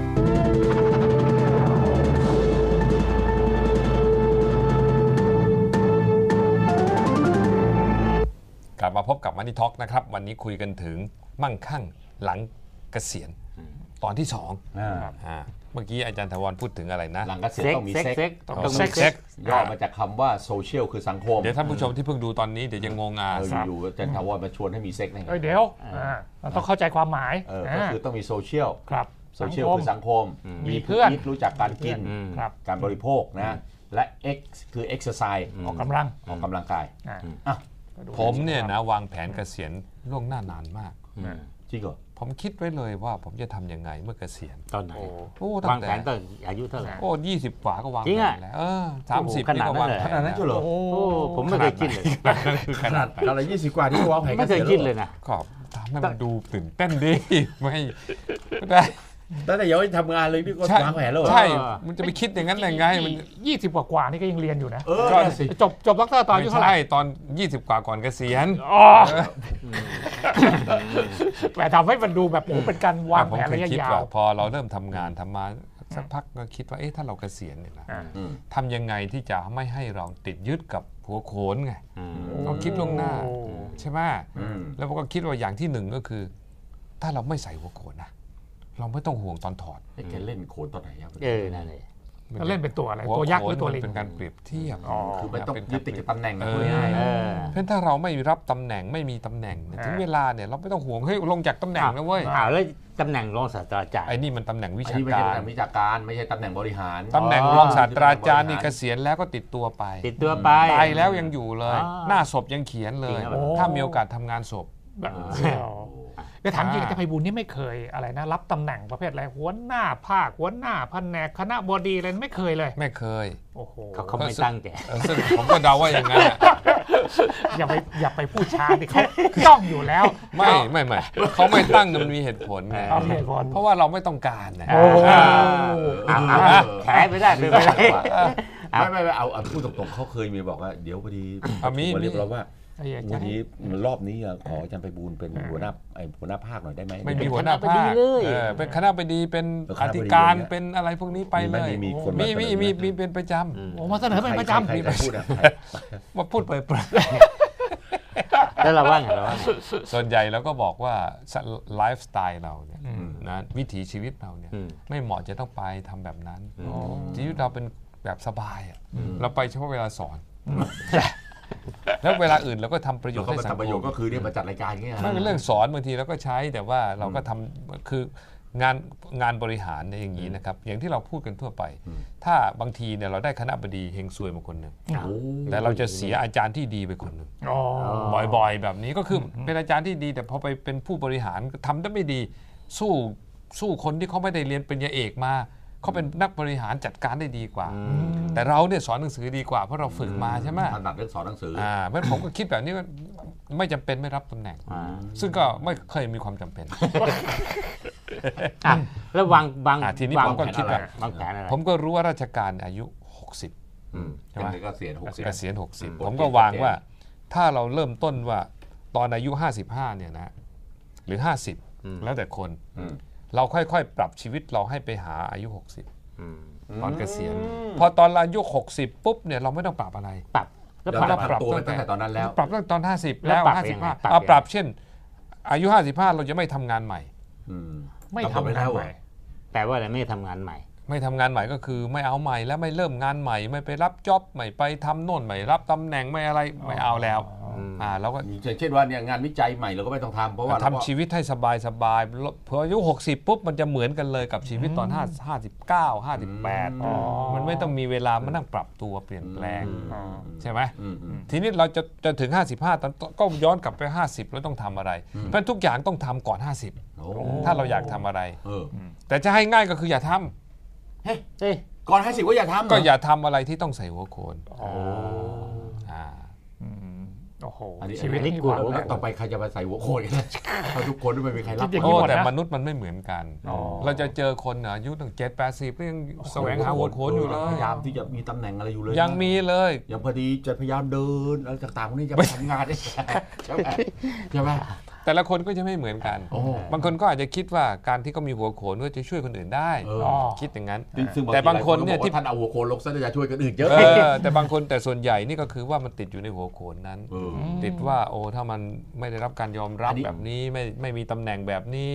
กลับมาพบกับ Money Talk นะครับวันนี้คุยกันถึงมั่งคั่งหลังเกษียณตอนที่สองอ่าอ่าเมื่อกี้อาจารย์ถาวรพูดถึงอะไรนะหลังเกษียณต้องมีเซ็กต้องมีเซ็กย่อมาจากคำว่าโซเชียลคือสังคมเดี๋ยวท่านผู้ชมที่เพิ่งดูตอนนี้เดี๋ยวยังงงอ่ะเอออยู่ๆอาจารย์ถาวรมาชวนให้มีเซ็กได้ไงเอ้ยเดี๋ยวอ่าเราต้องเข้าใจความหมายเออก็คือต้องมีโซเชียลครับโซเชียลคือสังคมมีเพื่อนรู้จักการกินครับการบริโภคนะและ X คือ exercise ออกกำลังออกกำลังกายอ่าอ่ะผมเนี่ยนะวางแผนเกษียณล่วงหน้านานมากจริงเหรอผมคิดไว้เลยว่าผมจะทำยังไงเมื่อเกษียณตอนไหนโอ้วางแผนตอนอายุเท่าไหร่โอ้ยี่สิบกว่าก็วางจริงแผอะนแล้วเออสามสิบขนาดก็นั้นวางเลยแผนขนาดนั้นจุเหรอโอ้ผมไม่เคยคิดเลยนั่นคือขนาดอะไรยี่สิบกว่าที่วางแผนไม่เคยคิดเลยนะก็ทำให้มันดูตื่นเต้นดิไม่ได้ตั้งแต่ยังไม่ทำงานเลยนี่ก็ใช่วางแผนแล้วเหรอใช่ มันจะไปคิดอย่างนั้นได้ไงมันยี่สิบกว่าๆนี่ก็ยังเรียนอยู่นะเออก็นั่นสิจบจบด็อกเตอร์ตอนอายุเท่าไหร่ไม่ใช่ตอนยี่สิบกว่าก่อนเกษียณอ๋อแต่ทำให้มันดูแบบโอ้เป็นการวางผมแผนเคระยยะคิดยาว่าว พอเราเริ่มทำงานทำมาสักพักก็คิดว่าเอ๊ะถ้าเราเกษียณเนี่ยนะอ่าอืมทำยังไงที่จะไม่ให้เราติดยึดกับหัวโขนไงอืมต้องคิดล่วงหน้าโอ้ใช่ไหมอืมแล้วผมก็คิดว่าอย่างที่หนึ่งก็คือ ถ้าเราไม่ใส่หัวโขนนะเราไม่ต้องห่วงตอนถอดไอ้แกเล่นโขนตอนไหนครับเออนั่นเลยแล้วเล่นเป็นตัวอะไรหัวตัวยักษ์หรือโขนตัวมันลิงเป็นการเปรียบเทียบอ๋อคือไม่ต้องยึดติดกับตำแหน่งนะเอพูดอง่ายๆเออเพราะฉะนั้นถ้าเราไม่รับตำแหน่งไม่มีตำแหน่งเนี่ยถึงเวลาเนี่ยเราไม่ต้องห่วงเฮ้ยลงจากตำแหน่งนะเว้ยอ้าวแล้วตำแหน่งรองศาสตราจารย์ไอ้นี่มันตำแหน่งวิอันชานี้ไม่ใช่การตำแหน่งวิชาการไม่ใช่ตำแหน่งบริหารตำแหน่งอ๋อรองศาสตราจารย์นี่เกษียณแล้วก็ติดตัวไปติดตัวไปตายแล้วยังอยู่เลยอ๋อหน้าศพยังเขียนเลยจริงเหรอถ้ามีโอกาสทำงานศพแบบก็ถามจริงอาจารย์ไพบูลย์นี่ไม่เคยอะไรนะรับตำแหน่งประเภทอะไรหัวหน้าภาคหัวหน้าแผนกคณะบดีอะไรไม่เคยเลยไม่เคยโอ้โหเขาเขาไม่ตั้งใจเออซึ่งผมก็เดาว่าอย่างนั้นอะอย่าไปอย่าไปพูดช้าดิเขาจ้องอยู่แล้วไม่ไม่ไม่เขาไม่ตั้งมันมีเหตุผลไงเอาเหตุผลเพราะว่าเราไม่ต้องการนะโอ้อ่าเอาเอาเอาแถไม่ได้ไม่เป็นไรไม่ไม่ไม่เอาเอาพูดตรงๆเขาเคยมีบอกว่าเดี๋ยวพอดีอ่ะมีผมเรียบมีร้อยว่าไอ้อาจารวันย์นี้รอบนี้อ่ะขออาจารย์ไพบูลย์เป็นหัวหน้าไอ้หัวหน้าภาคหน่อยได้ไหมไม่มีหัวหน้าเป็นคณะบดีภาคเลยเออเป็นคณะบดีเป็นเออคอณะบดีธิการเนี่ยเป็นอะไรพวกนี้ไปเลยมีไหมมีคนมีมามีเสนอไหมมีมีเป็นประจำโอ้มาเสนอเป็นประจำใครใครใครพูดอ่ะใครมาพูดไปแล้วเราว่าไงเราว่าไงส่วนใหญ่เราก็บอกว่าไลฟ์สไตล์เราเนี่ยนะวิถีชีวิตเราเนี่ยอืมไม่เหมาะจะต้องไปทำแบบนั้นชีวิตเราเป็นแบบสบายอ่ะเราไปเฉพาะเวลาสอน แล้วเวลาอื่นเราก็ทำประโยชน์เขาให้มาสังทำประคโยชมน์ก็คือเนี่ยมาจัดรายการอย่างเงี้ยไม่เป็นเรื่องสอนบางทีเราก็ใช้แต่ว่าเราก็ทำคืองานงานบริหารเนี่ยอย่างนี้นะครับอย่างที่เราพูดกันทั่วไป ถ้าบางทีเนี่ยเราได้คณะบดีเฮงซวยมาคนหนึ่งแต่เราจะเสียอาจารย์ที่ดีไปคนหนึ่งอ๋อบ่อยๆ แบบนี้ก็คือเป็นอาจารย์ที่ดี แต่พอไปเป็นผู้บริหารทำได้ไม่ดีสู้สู้คนที่เขาไม่ได้เรียนปริญญาเอกมาเขาเป็นนักบริหารจัดการได้ดีกว่า แต่เราเนี่ยสอนหนังสือดีกว่าเพราะเราฝึกมาใช่ไหมถนัดเรื่องสอนหนังสืออ่าเพราะผมก็คิดแบบนี้ว่าไม่จำเป็นไม่รับตำแหน่งอ่าซึ่งก็ไม่เคยมีความจำเป็นอ่ะแล้ววางวางอ่ะทีนี้วางผมก็แผนคิดอะไรว่าวางแผนอะไรผมก็รู้ว่าราชการอายุหกสิบอืมใช่ไหมก็เสียณหกสิบเกษียณหกสิบอืมผมก็วางว่าถ้าเราเริ่มต้นว่าตอนอายุห้าสิบห้าเนี่ยนะหรือห้าสิบแล้วแต่คนอืมเราค่อยๆ ปรับชีวิตเราให้ไปหาอายุหกสิบอืมตอนเกษียณพอตอนอายุหกสิบปุ๊บเนี่ยเราไม่ต้องปรับอะไรปรับแล้วเราปรับจะปรับตัวตั้งแต่ตอนนั้นแล้วปรับตั้งแต่ตอนห้าสิบแล้แล้ว วปรับห้าสิยับงไงห้าปรับเอายังไงปรับเช่น อายุห้าสิบห้าเราจะไม่ทำงานใหม่อืมไม่ทำปงานแล้วใหม่แปลว่าอะไรไม่ทำงานใหม่ไม่ทำงานใหม่ก็คือไม่เอาใหม่แล้วไม่เริ่มงานใหม่ ไม่ไปรับจ็อบไม่ไปทำโน่นไม่รับตำแหน่งไม่อะไรไม่เอาแล้วอ่าเราก็อย่างเช่นว่าเนี่ยงานวิจัยใหม่เราก็ไม่ต้องทำเพราะว่าทำชีวิตให้สบายสบายพออายุหกสิบปุ๊บมันจะเหมือนกันเลยกับชีวิตตอนห้าห้าสิบเก้าห้าสิบแปดมันไม่ต้องมีเวลามานั่งปรับตัวเปลี่ยนแปลงใช่ไหมอืมอืมทีนี้เราจะจะถึงห้าสิบห้าตอนก็ย้อนกลับไปห้าสิบแล้วต้องทำอะไร เพราะฉะนั้นทุกอย่างต้องทำก่อนห้าสิบโอ้ถ้าเราอยากทำอะไรเออแต่จะให้ง่ายก็คืออย่าทำเฮ้ยเอ้ยก่อนให้สิว่าอย่าทำเหรก็อย่าทำอะไรที่ต้องใส่หัวโขนอ๋ออ่าอืมโอ้โหอันนี้ชีวิตอันนี้นี่กลัวความแล้วต่อไปใครจะมาใส่หัวโขนกันนะถ้าทุกคนไม่มีใครรับคิดอย่างโอ้นี้หมดแต่นะมนุษย์มันไม่เหมือนกันอ๋อเราจะเจอคนอายุตั้งเจ็ดแปดสิบยังแสวงหาหัวโขนอยู่เลพยยายามที่จะมีตำแหน่งอะไรอยู่เลยยังมีเลยยังพอดีจะพยายามเดินอะไรต่างๆพวกนี้จะไปทำงานได้ใช่ไหมใช่ไหมแต่ละคนก็จะไม่เหมือนกันโอ้บางคนก็อาจจะคิดว่าการที่เขามีหัวโขนก็จะช่วยคนอื่นได้เออคิดอย่างนั้นซึ่งแต่บางคนเนี่ยหลที่ก็บอกว่าท่านเอาหัวโขนลงซะจะช่วยคนอื่นเยอะเออแต่บางคนแต่ส่วนใหญ่นี่ก็คือว่ามันติดอยู่ในหัวโขนนั้นเออติดว่าโอ้ถ้ามันไม่ได้รับการยอมรับอันนี้แบบนี้ไม่ไม่มีตำแหน่งแบบนี้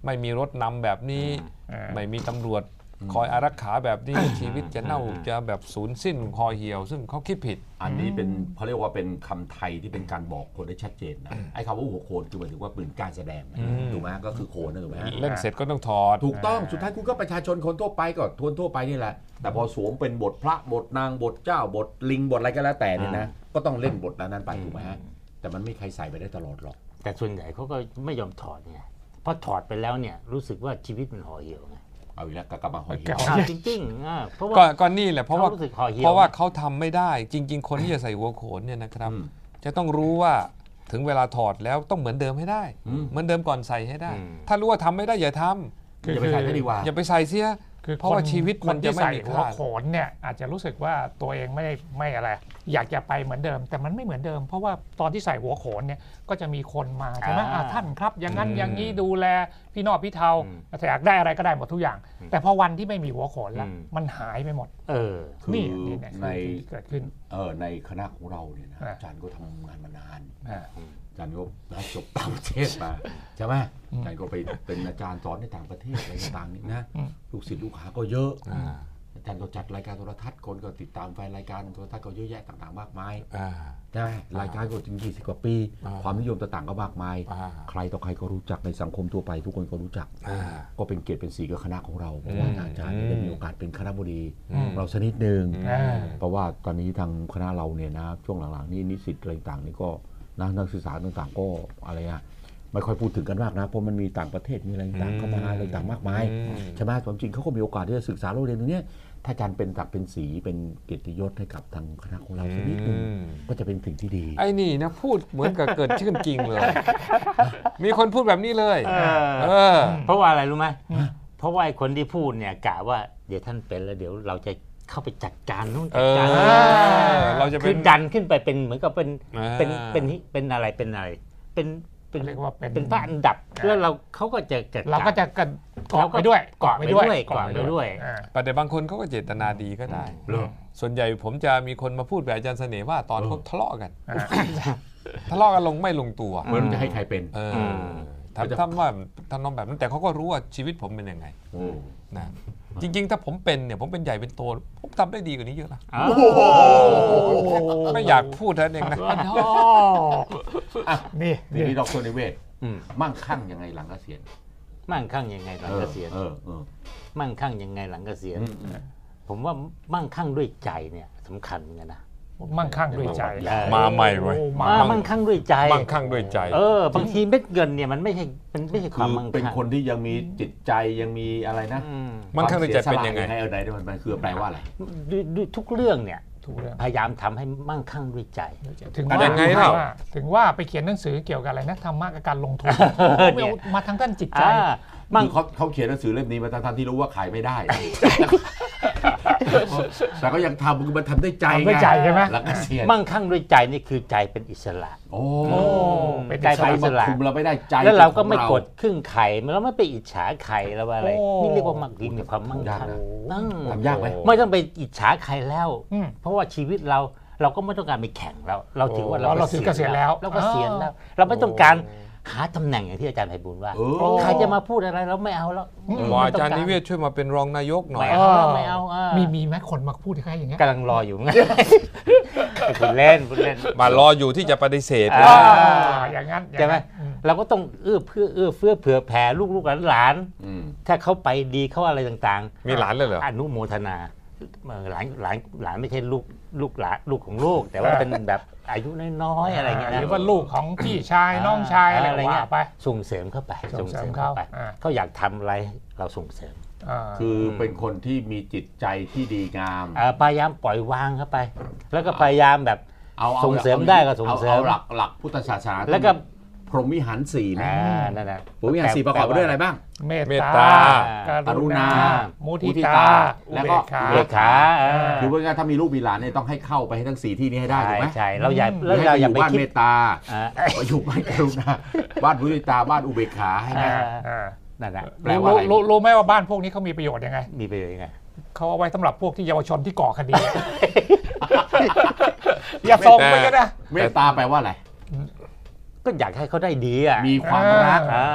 ไม่มีรถนำแบบนี้ไม่มีตำรวจคอยอารักขาแบบนี้ ชีวิตจะเน่าจะแบบสูญสิ้นคอเหี่ยวซึ่งเขาคิดผิดอันนี้เป็นเขาเรียกว่าเป็นคำไทยที่เป็นการบอกคนได้ชัดเจนนะไอ้คำว่าหัวโขนคือหมายถึงว่าเป็นการแสดงถูกไหมก็คือโขนนะถูกไหมเล่นเสร็จก็ต้องถอดถูกต้องสุดท้ายคุณก็ประชาชนคนทั่วไปก็ทวนทั่วไปนี่แหละแต่พอสวมเป็นบทพระบทนางบทเจ้าบทลิงบทอะไรก็แล้วแต่เนี่ยนะก็ต้องเล่นบทนั้นไปถูกไหมแต่มันไม่ใครใส่ไปได้ตลอดหรอกแต่ส่วนใหญ่เขาก็ไม่ยอมถอดไงเพราะถอดไปแล้วเนี่ยรู้สึกว่าชีวิตมันห่อเหี่ยวไงเอาอีกแล้วกลับมาห่อเหี่ยวจริงๆเพราะว่าก็นี่แหละเพราะว่าเพราะว่าเขาทำไม่ได้จริงๆคนที่จะใส่หัวโขนเนี่ยนะครับจะต้องรู้ว่าถึงเวลาถอดแล้วต้องเหมือนเดิมให้ได้เหมือนเดิมก่อนใส่ให้ได้ถ้ารู้ว่าทำไม่ได้อย่าทำอย่าไปใส่ดีกว่าอย่าไปใส่เสียเพราะว่าชีวิตมันจะไม่มีหัวโขนเนี่ยอาจจะรู้สึกว่าตัวเองไม่ไม่อะไรอยากจะไปเหมือนเดิมแต่มันไม่เหมือนเดิมเพราะว่าตอนที่ใส่หัวโขนเนี่ยก็จะมีคนมาใช่ไหมท่านครับอย่างนั้นอย่างนี้ดูแลพี่นอกพี่เทาแต่อยากได้อะไรก็ได้หมดทุกอย่างแต่พอวันที่ไม่มีหัวโขนแล้วมันหายไปหมดเออนี่ในเกิดขึ้นเออในคณะของเราเนี่ยนะอาจารย์ก็ทำงานมานานอาจารย์ก็จบต่างประเทศมาใช่ไหมอาจารย์ก็ไปเป็นอาจารย์สอนในต่างประเทศอะไรต่างๆนี่นะลูกศิษย์ลูกหาก็เยอะอาจารย์ก็จัดรายการโทรทัศน์คนก็ติดตามแฟนรายการโทรทัศน์ก็เยอะแยะต่างๆมากมายใช่รายการก็จริงยี่สิบกว่าปีความนิยมต่างๆก็มากมายใครต่อใครก็รู้จักในสังคมทั่วไปทุกคนก็รู้จักก็เป็นเกียรติเป็นศรีกับคณะของเราเพราะว่าอาจารย์ได้มีโอกาสเป็นคณบดีเราชนิดหนึ่งเพราะว่าตอนนี้ทางคณะเราเนี่ยนะช่วงหลังๆนี้นิสิตอะไรต่างๆนี่ก็นักศึกษาต่างๆก็อะไรอะไม่ค่อยพูดถึงกันมากนะเพราะมันมีต่างประเทศมีอะไรต่างเข้ามาอะไรต่างมากมายใช่ไหมความจริงเขาก็มีโอกาสที่จะศึกษาเราเรียนตรงนี้ถ้าอาจารย์เป็นศักดิ์เป็นศรีเป็นเกียรติยศให้กับทางคณะของเราสักนิดนึงก็จะเป็นสิ่งที่ดีไอ้นี่นะพูดเหมือนกับเกิดชื่นจริงเลยมีคนพูดแบบนี้เลยเออเพราะว่าอะไรรู้ไหมเพราะว่าไอ้คนที่พูดเนี่ยกะว่าเดี๋ยวท่านเป็นแล้วเดี๋ยวเราจะเข้าไปจัดการนู่นจัดการเราจะคือดันขึ้นไปเป็นเหมือนกับเป็นเป็นเป็นเป็นอะไรเป็นอะไรเป็นเป็นเรียกว่าเป็นเป็นพระอันดับแล้วเราเขาก็จะเกิดเราก็จะกันเกาะไปด้วยเกาะไปด้วยเกาะไปด้วยแต่บางคนเขาก็เจตนาดีก็ได้ส่วนใหญ่ผมจะมีคนมาพูดแบบอาจารย์เสน่ห์ว่าตอนเขาทะเลาะกันทะเลาะกันลงไม่ลงตัวเหมือนจะให้ใครเป็นทำทำว่าทำนองแบบนั้นแต่เขาก็รู้ว่าชีวิตผมเป็นยังไงนะจริงๆถ้าผมเป็นเนี่ยผมเป็นใหญ่เป็นโตผมทำได้ดีกว่านี้เยอะนะไม่อยากพูดท่านเองนะนี่นี่ดร.นิเวศมั่งคั่งยังไงหลังเกษียณมั่งคั่งยังไงหลังเกษียณมั่งคั่งยังไงหลังเกษียณผมว่ามั่งคั่งด้วยใจเนี่ยสำคัญเหมือนกันนะมั่งคั่งด้วยใจมาใหม่เว้ยมั่งคั่งด้วยใจมั่งคั่งด้วยใจเออบางทีเม็ดเงินเนี่ยมันไม่ใช่มันไม่ใช่ความมั่งคั่งเป็นคนที่ยังมีจิตใจยังมีอะไรนะมั่งคั่งด้วยใจเป็นยังไงเออไหนมันคือแปลว่าอะไรด้วยทุกเรื่องเนี่ยพยายามทำให้มั่งคั่งด้วยใจถึงว่ายังไงเล่าถึงว่าไปเขียนหนังสือเกี่ยวกับอะไรนะธรรมะกับการลงทุนมาทางด้านจิตใจเขาเขาเขียนหนังสือเล่มนี้มาทั้งที่รู้ว่าขายไม่ได้แต่ก็ยังทำมันทำด้วยใจไงด้วยใจใช่ไหมมั่งคั่งด้วยใจนี่คือใจเป็นอิสระโอ้เป็นใจเป็นอิสระคุมเราไม่ได้ใจแล้วเราก็ไม่กดครึ่งไข่เราไม่ไปอิจฉาใครแล้วอะไรนี่เรียกว่ามั่งคั่งมีความมั่งคั่งทำยากไหมไม่ต้องไปอิจฉาใครแล้วเพราะว่าชีวิตเราเราก็ไม่ต้องการไปแข่งแล้วเราถือว่าเราถือเกษียณแล้วเราเกษียณแล้วเราไม่ต้องการหาตำแหน่งอย่างที่อาจารย์ไพบูลย์ว่าใครจะมาพูดอะไรเราไม่เอาแล้วอาจารย์นิเวศช่วยมาเป็นรองนายกหน่อยไม่เอามีมีไหมคนมาพูดใครอย่างเงี้ยกำลังรออยู่ไงพูดเล่นพูดเล่นมารออยู่ที่จะปฏิเสธอย่างนั้นใช่ไหมเราก็ต้องเอื้อเพื่อเอื้อเฟื้อเผื่อแผ่ลูกๆหลานถ้าเขาไปดีเขาอะไรต่างๆมีหลานเลยเหรออนุโมทนาหลานหลานหลานไม่ใช่ลูกลูกหลานลูกของลูกแต่ว่าเป็นแบบอายุน้อยๆอะไรเงี้ยหรือว่าลูกของพี่ชายน้องชายอะไรเงี้ยไปส่งเสริมเข้าไปส่งเสริมเข้าไปเขาอยากทำอะไรเราส่งเสริมคือเป็นคนที่มีจิตใจที่ดีงามพยายามปล่อยวางเข้าไปแล้วก็พยายามแบบส่งเสริมได้ก็ส่งเสริมหลักหลักพุทธศาสนาแล้วก็พรหมวิหารสี่นะนั่นแหละพรหมวิหารสี่ประกอบไปด้วยอะไรบ้างเมตตากรุณามุทิตาแล้วก็อุเบกขาคือว่าถ้ามีลูกมีหลานเนี่ยต้องให้เข้าไปให้ทั้งสี่ที่นี้ให้ได้ถูกไหมใช่เราอย่าเราอย่าไปบ้านเมตตาอยู่บ้านกรุณาบ้านมุทิตาบ้านอุเบกขาให้ได้นั่นแหละรู้รู้ไหมว่าบ้านพวกนี้เขามีประโยชน์ยังไงมีประโยชน์ยังไงเขาเอาไว้สำหรับพวกที่เยาวชนที่ก่อคดีอย่าส่งไปกันนะเมตตาแปลว่าอะไรก็อยากให้เขาได้ดีอ่ะมีความรัก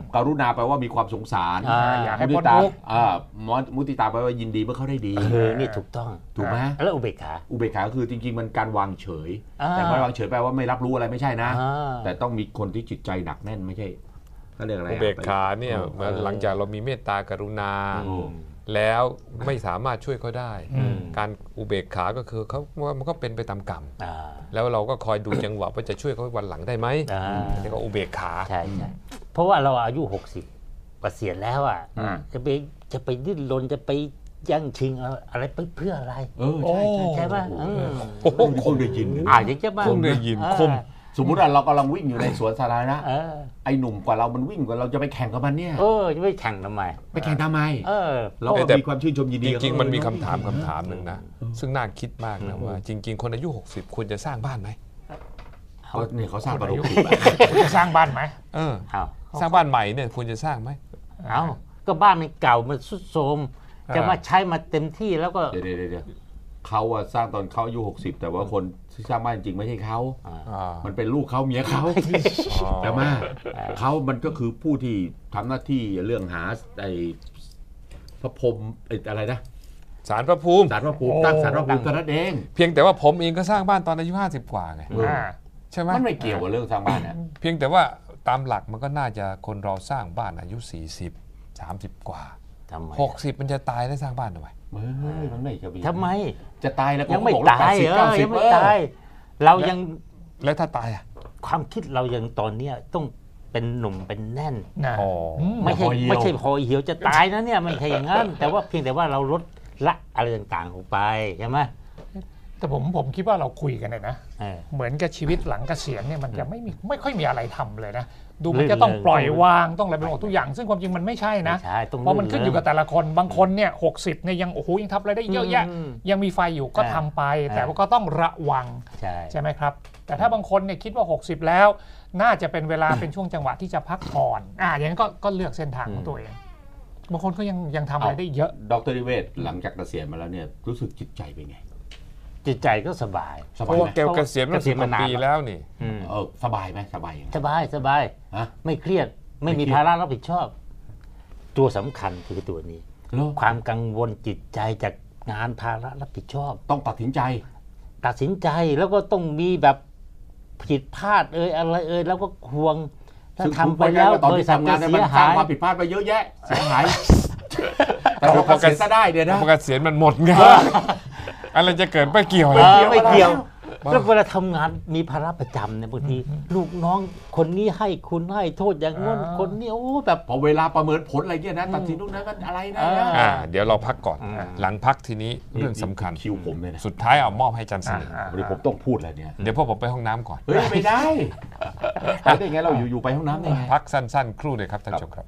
กรุณาแปลว่ามีความสงสารอยากให้มุพ้ตินตาทุกข์อ่ามุติตาแปลว่ายินดีเมื่อเขาได้ดีเออนี่ถูกต้องถูกไหมแล้วอุเบกขาอุเบกขาคือจริงๆมันการวางเฉยอ่าแต่ไม่วางเฉยแปลว่าไม่รับรู้อะไรไม่ใช่นะอ่าแต่ต้องมีคนที่จิตใจหนักแน่นไม่ใช่เขาเรียกอะไรอุอะเบกขาเนี่ยเออหลังจากเรามีเมตตากรุณาโอ้แล้วไม่สามารถช่วยเขาได้อืมการอุเบกขาก็คือเขาว่ามันก็เป็นไปตามกรรมอ่าแล้วเราก็คอยดูจังหวะว่าจะช่วยเขาวันหลังได้ไหมอ่านี่ก็อุเบกขาใช่ใช่เพราะว่าเราอายุหกสิบเกษียณแล้วอ่ะอืมจะไปจะไปดิ้นรนจะไปแย่งชิงอะไรไปเพื่ออะไรเออใช่ใช่ใช่ไหมโอ้อืมโหคงได้ยินอ่าอย่างจะบ้าคงได้ยินเออคมสมมุติว่าเรากำลังวิ่งอยู่ในสวนสาธารณะเออไอ้หนุ่มกว่าเรามันวิ่งกว่าเราจะไปแข่งกับมันเนี่ยเออจะไปแข่งทำไมไปแข่งทำไมเออเราก็มีความชื่นชมยินจดีริงๆมันมีกับคำถามคำถามหนึ่งนะ ซึ่งน่าคิดมากนะว่า จริง ๆ คนอายุหกสิบควรจะสร้างบ้านไหมเขาเนี่ยเขาสร้างประตูจะสร้างบ้านไหมเออเอาสร้างบ้านใหม่เนี่ยควรจะสร้างไหมเอาก็บ้านมันเก่ามันทรุดโทรมอ่าจะมาใช้มาเต็มที่แล้วก็เดี๋ยวเดี๋ยวเดี๋ยวเขาอะสร้างตอนเขาอายุหกสิบแต่ว่าคนที่สร้างบ้านจริงไม่ใช่เขาอ่ามันเป็นลูกเขาเมียเขาแต่มาเขามันก็คือผู้ที่ทำหน้าที่เรื่องหาไอ้พระพรหมไอ้อะไรนะศาลพระภูมิศาลพระภูมิตั้งศาลพระภูมิตอนนั้นเองเพียงแต่ว่าผมเองก็สร้างบ้านตอนอายุห้าสิบกว่าไงเออใช่ไหมมันไม่เกี่ยวกับเรื่องสร้างบ้านเนี่ยเพียงแต่ว่าตามหลักมันก็น่าจะคนเราสร้างบ้านอายุสี่สิบ สามสิบกว่าทำไมหกสิบมันจะตายได้สร้างบ้านทำไมเฮ้ยมันไม่จะมีทำไมจะตายแล้วก็ยังไม่บอกแล้วตายแปดสิบเอเก้าอสิยับงไม่เออตาย เรายังแล้วถ้าตายอ่ะความคิดเรายังตอนเนี้ยต้องเป็นหนุ่มเป็นแน่นนะอ๋อไม่ใช่ไม่ใช่พอเหี่ยวจะตายนะเนี่ยไม่ใช่อย่างนั้น แต่ว่าเพียงแต่ว่าเราลดละอะไรต่างๆออกไปใช่ไหมแต่ผมผมคิดว่าเราคุยกันเนี่ยนะเออเหมือนกับชีวิตหลังเกษียณเนี่ยมันจะไม่มีไม่ค่อยมีอะไรทำเลยนะ ดูมันจะต้องปล่อยวางต้องอะไรไปหมดทุกอย่าง ซึ่งความจริงมันไม่ใช่นะไม่ใช่ต้องเพราะมันขึ้นอยู่กับแต่ละคนบางคนเนี่ยหกสิบเนี่ยยังโอ้โหยังทำอะไรได้เยอะแยะอืมยังมีไฟอยู่ก็ทำไปอ่าแต่ว่าก็ต้องระวังใช่ใช่ไหมครับ แต่ถ้าบางคนเนี่ยคิดว่าหกสิบแล้ว น่าจะเป็นเวลาเป็นช่วงจังหวะที่จะพักผ่อนอ่าอย่างนั้นก็ก็เลือกเส้นทางของตัวเองบางคนก็ยังยังทำอะไรได้เยอะดรนิเวศหลังจากเกษียณมาแล้วเนี่ยรู้สึกจิตใจเป็นไงจิตใจก็สบายสเพบายราะว่าไหมแกเกษียณมาสิบกว่าปีแล้วนี่อืมเออสบายไหมสบายยังไงสบายสบายฮะไม่เครียดไม่มีไม่เครียดภาระรับผิดชอบ ตัวสำคัญคือตัวนี้แล้วความกังวลจิตใจจากงานภาระรับผิดชอบต้องตัดสินใจตัดสินใจแล้วก็ต้องมีแบบผิดพลาดเอ่ยอะไรเอ่ยแล้วก็ห่วงถ้าซึ่งทำไปแล้วตอนบริที่ษัททำงาจะนเนี่ยเสีมันสร้างยหายความผิดพลาดไปเยอะแยะเสียหายแต่พอเกษียณซะได้เดี๋ยวนะพอเกษียณมันหมดไงอะไรจะเกิดไม่เกี่ยวเอเลยอไม่เกี่ยวบ้าแล้วเวลาทำงานมีภาระประจำเนี่ยบางทีลูกน้องคนนี้ให้คุณให้โทษอย่างง้นอ่าคนนี้โอ้แบบพอเวลาประเมินผลอะไรเงี้ยนะตัดสินนู่นนั่นอะไรนะเอออ่าเดี๋ยวเราพักก่อนอืมหลังพักทีนี้เรื่องสำคัญคิวผมเลยนะสุดท้ายเอามอบให้จันทร์สนิทอ่าวันนี้ผมต้องพูดอะไรเนี่ยเดี๋ยวพวกผมไปห้องน้ำก่อนเฮ้ยไม่ได้ไปได้ไงเราอยู่ๆไปห้องน้ำได้ไงพักสั้นๆ ครู่เดียวครับท่านผู้ชมครับ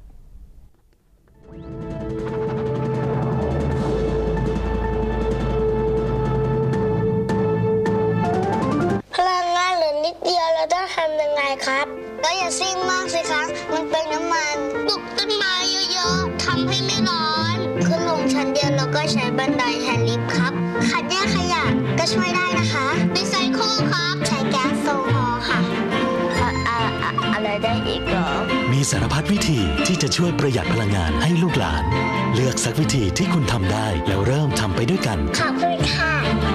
พลังงานเหลือนิดเดียวเราต้องทำยังไงครับก็อย่าซิ่งมากสิคะมันเป็นน้ำมันปลูกต้นไม้เยอะๆทำให้ไม่ร้อนขึ้นลงชั้นเดียวแล้วก็ใช้บันไดแทนลิฟต์ครับคัดแยกขยะก็ช่วยได้นะคะรีไซเคิลครับใช้แก๊สโซฮอล์ค่ะอะอะอะอะไรได้อีกเหรอมีสารพัดวิธีที่จะช่วยประหยัดพลังงานให้ลูกหลาน เลือกสักวิธีที่คุณทำได้แล้วเริ่มทำไปด้วยกันขอบคุณค่ะ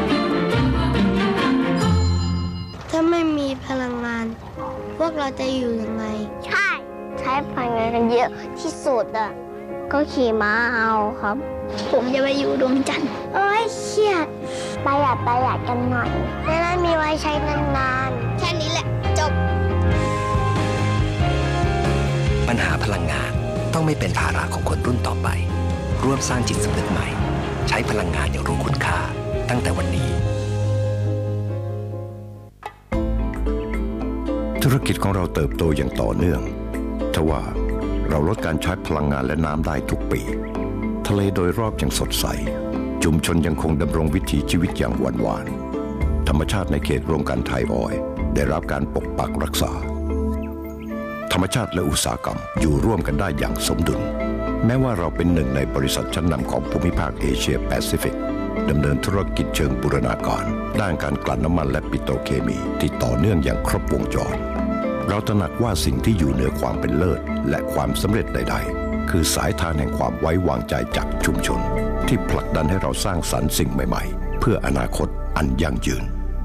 ถ้าไม่มีพลังงาน พวกเราจะอยู่ยังไง ใช่ ใช้พลังงานกันเยอะที่สุดอ่ะ ก็ขี่ม้าเอาครับ ผมจะไปอยู่ดวงจันทร์โอ้ยเครียดประหยัดประหยัดกันหน่อยจะได้มีไว้ใช้นานๆ แค่นี้แหละ จบปัญหาพลังงานต้องไม่เป็นภาระของคนรุ่นต่อไป ร่วมสร้างจิตสำนึกใหม่ ใช้พลังงานอย่างรู้คุณค่าตั้งแต่วันนี้ธุรกิจของเราเติบโตอย่างต่อเนื่องทว่าเราลดการใช้พลังงานและน้ำได้ทุกปี ทะเลโดยรอบยังสดใส ชุมชนยังคงดำรงวิถีชีวิตอย่างหวานหวาน ธรรมชาติในเขตโรงกลั่นไทยออยล์ได้รับการปกปักรักษา ธรรมชาติและอุตสาหกรรมอยู่ร่วมกันได้อย่างสมดุล แม้ว่าเราเป็นหนึ่งในบริษัทชั้นนำของภูมิภาคเอเชียแปซิฟิกดำเนินธุรกิจเชิงบูรณาการด้านการกลั่นน้ำมันและปิโตรเคมีที่ต่อเนื่องอย่างครบวงจรเราตระหนักว่าสิ่งที่อยู่เหนือความเป็นเลิศและความสำเร็จใดๆคือสายทานแห่งความไว้วางใจจากชุมชนที่ผลักดันให้เราสร้างสรรค์สิ่งใหม่ๆเพื่ออนาคตอันยั่งยืน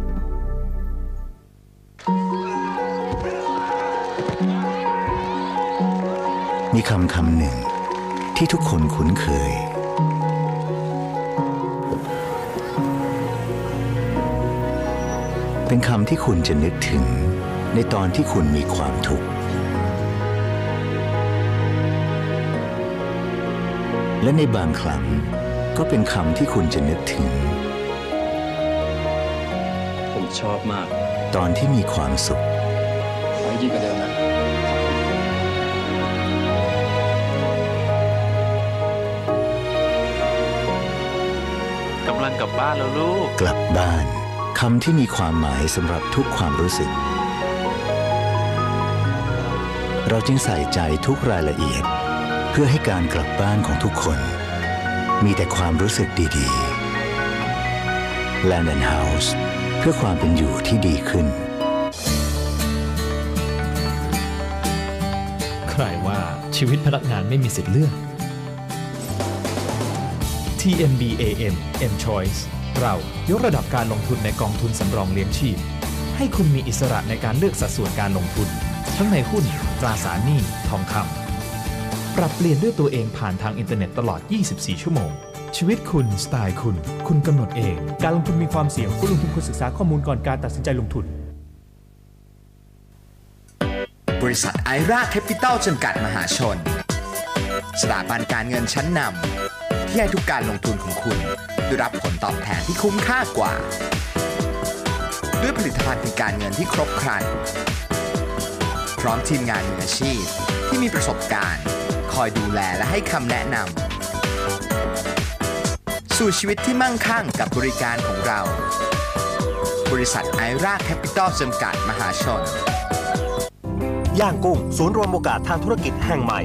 มีคำคำหนึ่งที่ทุกคนคุ้นเคยเป็นคำที่คุณจะนึกถึงในตอนที่คุณมีความทุกข์และในบางครั้งก็เป็นคำที่คุณจะนึกถึงผมชอบมากตอนที่มีความสุขไว้ดีกว่าเดิมนะกำลังกลับบ้านแล้วลูกกลับบ้านคำที่มีความหมายสำหรับทุกความรู้สึกเราจึงใส่ใจทุกรายละเอียดเพื่อให้การกลับบ้านของทุกคนมีแต่ความรู้สึกดีๆ Land and House เพื่อความเป็นอยู่ที่ดีขึ้นใครว่าชีวิตพนักงานไม่มีสิทธิ์เลือก ที เอ็ม บี เอ เอ็ม M Choice เรายกระดับการลงทุนในกองทุนสำรองเลี้ยงชีพให้คุณมีอิสระในการเลือกสัดส่วนการลงทุนทั้งในหุ้นตราสารหนี้ทองคำปรับเปลี่ยนด้วยตัวเองผ่านทางอินเทอร์เน็ตตลอดยี่สิบสี่ชั่วโมงชีวิตคุณสไตล์คุณคุณกำหนดเองการลงทุนมีความเสี่ยงผู้ลงทุนควรศึกษาข้อมูลก่อนการตัดสินใจลงทุนบริษัทไอราแคปิตอลจำกัดมหาชนสถาบันการเงินชั้นนำที่ให้ทุกการลงทุนของคุณได้รับผลตอบแทนที่คุ้มค่ากว่าด้วยผลิตภัณฑ์ทางการเงินที่ครบครันพร้อมทีมงานมืออาชีพที่มีประสบการณ์คอยดูแลและให้คำแนะนำสู่ชีวิตที่มั่งคั่งกับบริการของเราบริษัทไอราแคปิตอลจำกัดมหาชนย่างกุ้งศูนย์รวมโอกาสทางธุรกิจแห่งใหม่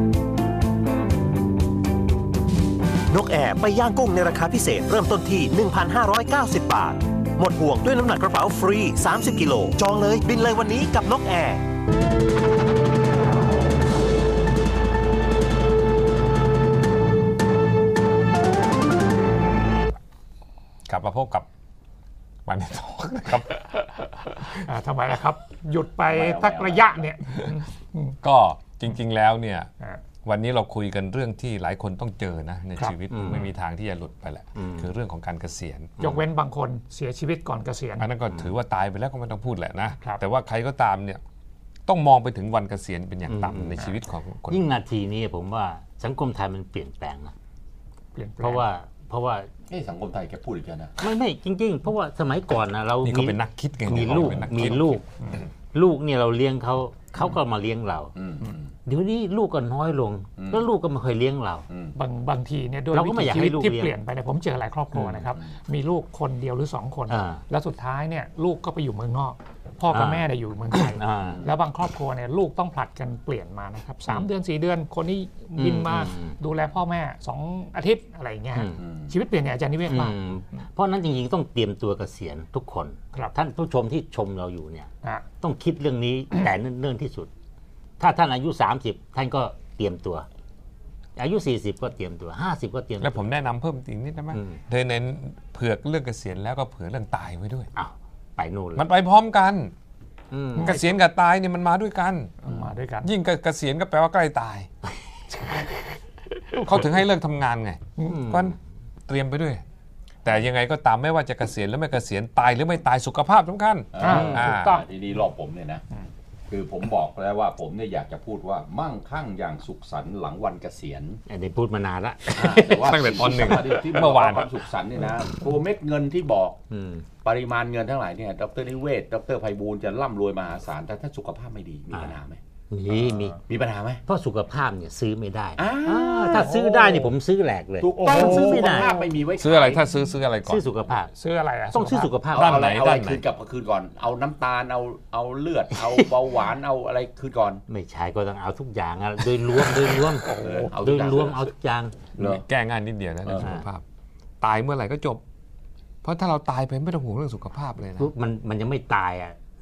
นกแอร์ไปย่างกุ้งในราคาพิเศษเริ่มต้นที่ หนึ่งพันห้าร้อยเก้าสิบ บาทหมดห่วงด้วยน้ำหนักกระเป๋าฟรีสามสิบกิโลจองเลยบินเลยวันนี้กับนกแอร์กลับมาพบกับมันนี่ทอกนะครับทำไมล่ะครับหยุดไปสักระยะเนี่ยก็จริงๆแล้วเนี่ยวันนี้เราคุยกันเรื่องที่หลายคนต้องเจอนะในชีวิตไม่มีทางที่จะหลุดไปแหละคือเรื่องของการเกษียณยกเว้นบางคนเสียชีวิตก่อนเกษียณอันนั้นก็ถือว่าตายไปแล้วก็ไม่ต้องพูดแหละนะแต่ว่าใครก็ตามเนี่ยต้องมองไปถึงวันเกษียณเป็นอย่างต่ำในชีวิตของคนยิ่งนาทีนี้ผมว่าสังคมไทยมันเปลี่ยนแปลงนะเพราะว่าเพราะว่าสังคมไทยแกพูดอีกแล้วนะไม่ไม่จริงๆเพราะว่าสมัยก่อนนะเรานี่ก็เป็นนักคิดไงมีลูกมีลูกลูกเนี่ยเราเลี้ยงเขาเขาก็มาเลี้ยงเราเดี๋ยวนี้ลูกก็น้อยลงแล้วลูกก็ไม่เคยเลี้ยงเราบางบางทีเนี่ยด้วยวิถีชีวิตที่เปลี่ยนไปเนี่ยผมเจอหลายครอบครัวนะครับมีลูกคนเดียวหรือสองคนแล้วสุดท้ายเนี่ยลูกก็ไปอยู่เมืองนอกพ่อกับแม่เนี่ยอยู่เมืองไทยแล้วบางครอบครัวเนี่ยลูกต้องผลัดกันเปลี่ยนมานะครับสามเดือนสี่เดือนคนนี้บินมาดูแลพ่อแม่สองอาทิตย์อะไรอย่างเงี้ยชีวิตเปลี่ยนเนี่ยอาจารย์นิเวศมากเพราะนั้นจริงๆต้องเตรียมตัวเกษียณทุกคนท่านผู้ชมที่ชมเราอยู่เนี่ยต้องคิดเรื่องนี้แต่เนื่องที่สุดถ้าท่านอายุสามสิบท่านก็เตรียมตัวอายุสี่สิบก็เตรียมตัวห้าสิบก็เตรียมแล้วผมแนะนำเพิ่มอีกนิดได้ไหมเธอเน้นเผื่อเรื่องเกษียณแล้วก็เผื่อเรื่องตายไว้ด้วยอ้าวไปนู่นมันไปพร้อมกันเกษียณกับตายเนี่ยมันมาด้วยกันมาด้วยกันยิ่งเกษียณก็แปลว่าใกล้ตายเขาถึงให้เลิกทำงานไงก็เตรียมไปด้วยแต่ยังไงก็ตามไม่ว่าจะเกษียณหรือไม่เกษียณตายหรือไม่ตายสุขภาพสำคัญถูกต้องทีนี้รอบผมเนี่ยนะคือผมบอกแล้วว่าผมเนี่ยอยากจะพูดว่ามั่งคั่งอย่างสุขสันต์หลังวันเกษียณอันนี้พูดมานานละแต่ว่าตั้งแต่ตอนหนึ่งที่เมื่อวานความสุขสันต์เนี่ยนะตัวเม็ดเงินที่บอกปริมาณเงินทั้งหลายเนี่ยดร.นิเวศดร.ไพบูลย์จะร่ำรวยมหาศาลแต่ถ้าสุขภาพไม่ดีมีปัญหาไหมมีมีมีปัญหาไหมเพราะสุขภาพเนี่ยซื้อไม่ได้ถ้าซื้อได้นี่ผมซื้อแหลกเลยถูกต้องซื้อไม่ได้ไม่มีไว้ซื้ออะไรถ้าซื้อซื้ออะไรก่อนซื้อสุขภาพซื้ออะไรอ่ะต้องซื้อสุขภาพด้านไหนด้านไหนคืนกับคืนก่อนเอาน้ำตาลเอาเอาเลือดเอาเบาหวานเอาอะไรคืนก่อนไม่ใช่ก็ต้องเอาทุกอย่างอ่ะโดยรวมโดยรวมโดยรวมเอาทุกอย่างแก้ง่ายนิดเดียวนะเรื่องสุขภาพตายเมื่อไหร่ก็จบเพราะถ้าเราตายไปไม่ต้องห่วงเรื่องสุขภาพเลยนะมันมันยังไม่ตายอ่ะ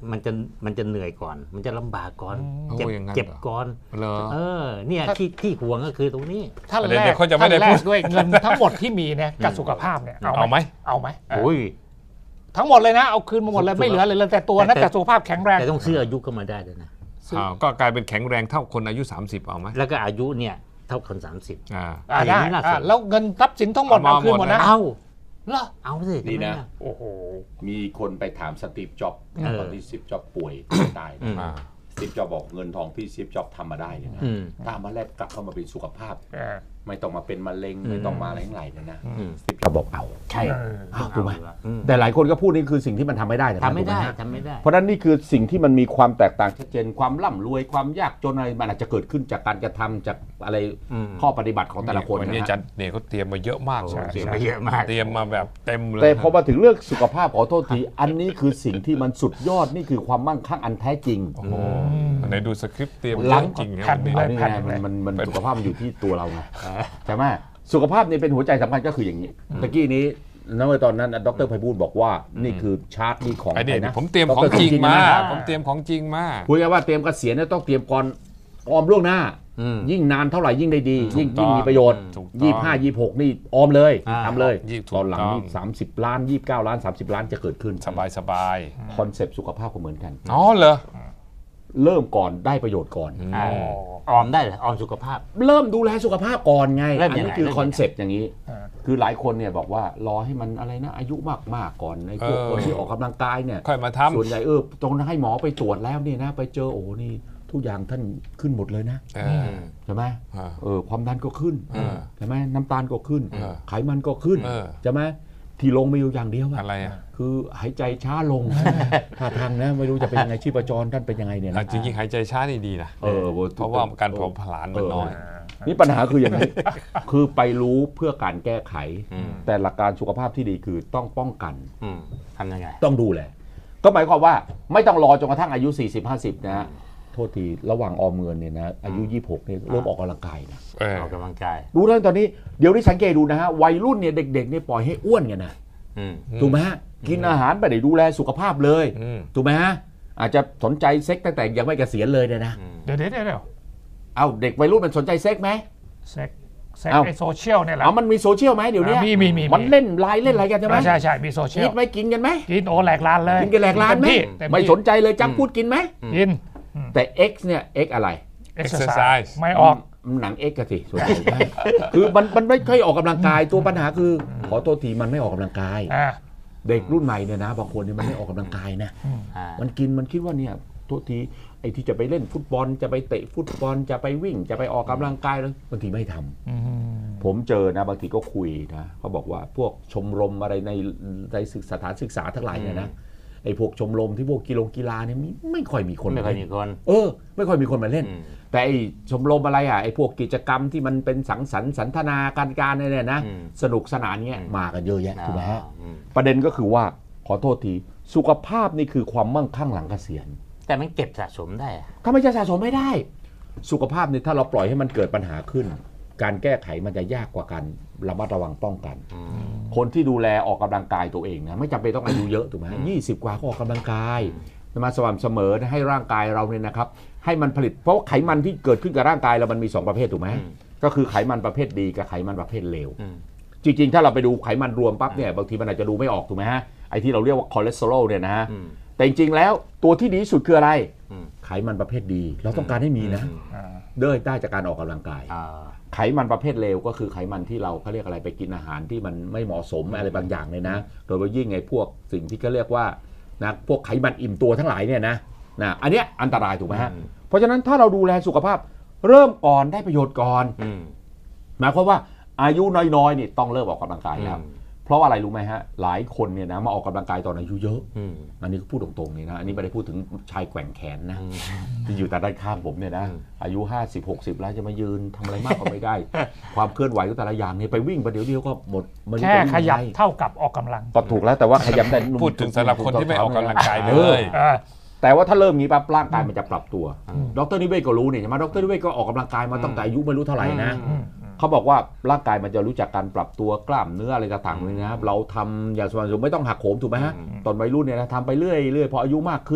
มันจะมันจะเหนื่อยก่อน มันจะลำบากก่อนโอ้เจ็บอย่างนั้นเจ็บเหรอก่อนเหรอเออเนี่ยที่ที่ห่วงก็คือตรงนี้ท่านเดี๋ยวแรเดี๋กยวเขาจะไม่ท่านได้แรพูกดด้วยเงินทั้งหมดที่มีเนี่ยกับสุขภาพเนี่ยเอาไหมเอาไหมโอ้ยทั้งหมดเลยนะเอาคืนมาหมดเลยไม่เหลือเลยเลยแต่ตัวนะแต่สุขภาพแข็งแรงแต่ต้องซื้ออายุเข้ามาได้ด้วยนะอ้าวก็กลายเป็นแข็งแรงเท่าคนอายุสามสิบเอาไหมแล้วก็อายุเนี่ยเท่าคนสามสิบอ่าอ่าอย่าได้งนี้น่าสอ่าน แล้วเงินทรัพย์สินทั้งหมดเอามาเอาคืนหมดนะหมดนะเอาเหรอเอาสินี่นะโอ้โหมีคนไปถามสตีฟจ็อบส์เออตอนที่สตีฟจ็อบส์ป่วยตายอืมนะสตีฟจ็อบส์บอกเงินทองที่สตีฟจ็อบส์ทำมาได้เนี่ยนะอืมถ้ามาแลกกลับเข้ามาเป็นสุขภาพเออไม่ต้องมาเป็นมะเร็งไม่ต้องมาอะไรทั้งหลายเนี่ยนะอืมสตีฟจ็อบส์บอกเอาใช่เออเอาถูกไหมอืมแต่หลายคนก็พูดนี่คือสิ่งที่มันทำไม่ได้นะทำไม่ได้ถูกหฮะทำไม่ได้เพราะฉะนั้นนี่คือสิ่งที่มันมีความแตกต่างชัดเจนความร่ำรวยความยากจนอะไรมันอาจจะเกิดขึ้นจากการกระทำจากอะไรอืมข้อปฏิบัติของแต่ละคนวันนะนี้อาฮะจารย์เนี่ยเขาเตรียมมาเยอะมากโอ้เลยเตรียมมาเยอะมากเตรียมมาแบบเต็มเลยแต่พอมาถึงเรื่องสุขภาพขอโทษทีอันนี้คือสิ่งที่มันสุดยอดนี่คือความมั่งคั่งอันแท้จริงโอ้โหไหนดูสคริปต์เตรียมหลังจริงๆแผ่นเนี่ยเลอัยนนี้แผ่นไงเลมันยมันมันสุขภาพมันอยู่ที่ตัวเราไงใช่ไหมสุขภาพนี่เป็นหัวใจสำคัญก็คืออย่างนี้ตะกี้นี้นั่นเมื่อตอนนั้นดรไพบูลย์บอกว่านี่คือชาร์ตนี่ของไอ้ใคนี่รนะผมเตรียมของจริงมานะผมเตรียมของจริงมาพูดง่ายๆว่าเตรียมเกษียณเนี่ยต้องเตรียมก่อนออมล่วงหน้าอืมยิ่งนานเท่าไหร่ยิ่งได้ดีถูกยิ่งต้องยิ่งมีประโยชน์ถูกต้องยี่สิบห้ายี่สิบหกนี่ออมเลยอ่าทำเลยยี่สิบตอนหลังถูกต้องนี่สามสิบล้านยี่สิบเก้าล้านสามสิบล้านจะเกิดขึ้นสบายสบายคอนเซปต์สุขภาพก็เหมือนกันอ๋อเหรอเริ่มก่อนได้ประโยชน์ก่อนอ่าออมได้เหรอออมสุขภาพเริ่มดูแลสุขภาพก่อนไงเริ่มอันยังนี้ไงคือเริ่มยังไงคอนเซปต์อย่างนี้ คือหลายคนเนี่ยบอกว่ารอให้มันอะไรนะอายุมากๆก่อนในพวกเออคนที่ออกกำลังกายเนี่ยค่อยมาทำส่วนใหญ่เออตรงนั้นให้หมอไปตรวจแล้วเนี่ยนะ ไปเจอโอ้นี่ทุกอย่างท่านขึ้นหมดเลยนะเออใช่ไหมอ่าเออความดันก็ขึ้นเออใช่ไหมน้ำตาลก็ขึ้นเออไขมันก็ขึ้นเออใช่ไหมที่ลงมีอยู่อย่างเดียวอะอะไรอ่ะคือหายใจช้าลงท่าทางนะไม่รู้จะเป็นยังไงชีพจรท่านเป็นยังไงเนี่ยอ่ะนะจริงๆหายใจช้านี่ดีนะเออเพราะว่าการเผาผลาญมันน้อยนี่ปัญหาคืออย่างนี้ คือไปรู้เพื่อการแก้ไขอืมแต่หลักการสุขภาพที่ดีคือต้องป้องกันอืมทำยังไงต้องดูแลก็หมายความว่าไม่ต้องรอจนกระทั่งอายุ สี่สิบ ห้าสิบ นะฮะโทษทีระหว่างออมเงินเนี่ยนะอายุ ยี่สิบหกเนี่ยเริ่มออกกำลังกายนะเออออกกำลังกายดูแล้วตอนนี้เดี๋ยวนี้สังเกตดูนะฮะวัยรุ่นเนี่ยเด็กๆเนี่ยปล่อยให้อ้วนกันนะอืมถูกไหมฮะกินอาหารไม่ได้ดูแลสุขภาพเลยอืมถูกไหมฮะอาจจะสนใจเซ็กตั้งแต่ยังไม่เกษียณเลยเนี่ยนะเดี๋ยวเดี๋ยวเดี๋ยวเอาเด็กวัยรุ่นมันสนใจเซ็กไหมเซ็กเซ็กเอ้าไอโซเชียลเนี่ยแหละเอามันมีโซเชียลไหมเดี๋ยวนี้อ่ามีมีมีมันเล่นไลน์เล่นอะไรกันใช่ไหมใช่ใช่มีโซเชียกิลนไหมกินกันไหมกินโอแหลกลานเลยกินกันแหลกลานไหมเต็ที่เต็ที่ไม่สนใจเลยจังพูดกินไหมกินแต่ X เนี่ย X อะไร exercise ไม่ออกมันหนัง X กันสิส่วนใหญ่ คือมันมันไม่ค่อยออกกำลังกายตัวปัญหาคือ ขอโทษทีมันไม่ออกกำลังกายอ่าเด็กรุ่นใหม่เนี่ยนะบางคนเนี่ยมันไม่ออกกำลังกายนะอ่ามันกินมันคิดว่าเนี่ยโทษทีไอ้ที่จะไปเล่นฟุตบอลจะไปเตะฟุตบอลจะไปวิ่งจะไปออกกำลังกายแล้วบางทีไม่ทำอืมผมเจอนะบางทีก็คุยนะเขาบอกว่าพวกชมรมอะไรในในสถานศึกษาทั้งหลายเนี่ยนะไอ้พวกชมรมที่พวกกีฬากีฬาเนี่ยมีไม่ค่อยมีคนไม่ค่อยามีเล่นคนเออไม่ค่อยมีคนมาเล่นอืมแต่ไอ้ชมรมอะไรอ่ะไอ้พวกกิจกรรมที่มันเป็นสังสรรค์สันทนาการการเนี่ยนะอืมสนุกสนานเนี่ยมากันเยอะแยะถูกไหมฮะอืมประเด็นก็คือว่าขอโทษทีสุขภาพนี่คือความมั่งคั่งหลังเกษียณแต่มันเก็บสะสมได้อะถ้าไม่จะสะสมไม่ได้ สุขภาพเนี่ยถ้าเราปล่อยให้มันเกิดปัญหาขึ้น การแก้ไขมันจะยากกว่าการระมัดระวังป้องกัน คนที่ดูแลออกกำลังกายตัวเองนะไม่จำเป็นต้องอายุเยอะถูกไหมยี่สิบกว่าก็ออกกำลังกายมาสม่ำเสมอนะให้ร่างกายเราเนี่ยนะครับให้มันผลิตเพราะว่าไขมันที่เกิดขึ้นกับร่างกายเรามันมีสองประเภทถูกไหมก็คือไขมันประเภทดีกับไขมันประเภทเลว จริงๆถ้าเราไปดูไขมันรวมปั๊บเนี่ยบางทีมันอาจจะดูไม่ออกถูกไหมฮะไอ้ที่เราเรียกว่าคอเลสเตอรอลเนี่ยนะฮะแต่จริงๆแล้วตัวที่ดีที่สุดคืออะไรไขมันประเภทดีเราต้องการให้มีนะได้ได้จากการออกกำลังกายไขมันประเภทเลวก็คือไขมันที่เราเขาเรียกอะไรไปกินอาหารที่มันไม่เหมาะสมอะไรบางอย่างเลยนะโดยเฉพาะยิ่งไอ้พวกสิ่งที่เขาเรียกว่านะพวกไขมันอิ่มตัวทั้งหลายเนี่ยนะนะอันเนี้ยอันตรายถูกไหมฮะเพราะฉะนั้นถ้าเราดูแลสุขภาพเริ่มก่อนได้ประโยชน์ก่อนหมายความว่าอายุน้อยๆนี่ต้องเริ่มออกกำลังกายแล้วเพราะว่าอะไรรู้ไหมฮะหลายคนเนี่ยนะมาออกกำลังกายตอนอายุเยอะอันนี้ก็พูดตรงๆนี่นะอันนี้ไม่ได้พูดถึงชายแกว่งแขนนะที่อยู่แต่ด้านข้างผมเนี่ยนะอายุห้าสิบ หกสิบแล้วจะมายืนทำอะไรมากก็ไม่ได้ ความเคลื่อนไหวก็แต่ละอย่างเนี่ยไปวิ่งไปเดี๋ยวเดียวก็หมดแค่ขยับเท่ากับออกกำลังก็ถูกแล้วแต่ว่าขยับได้พูดถึงสำหรับคนที่ไม่ออกกำลังกายเลยแต่ว่าถ้าเริ่มนี้ปั๊บร่างกายมันจะปรับตัวดร.นิเวศก็รู้เนี่ยใช่ไหมดร.นิเวศก็ออกกำลังกายมาตั้งแต่อายุไม่รู้เท่าไหร่นะเขาบอกว่าร่างกายมันจะรู้จักการปรับตัวกล้ามเนื้ออะไรต่างๆเลยนะครับเราทำอย่างสม่ำเสมอไม่ต้องหักโหมถูกไหมฮะตอนวัยรุ่นเนี่ยนะทำไปเรื่อยๆพออายุมากขึ้น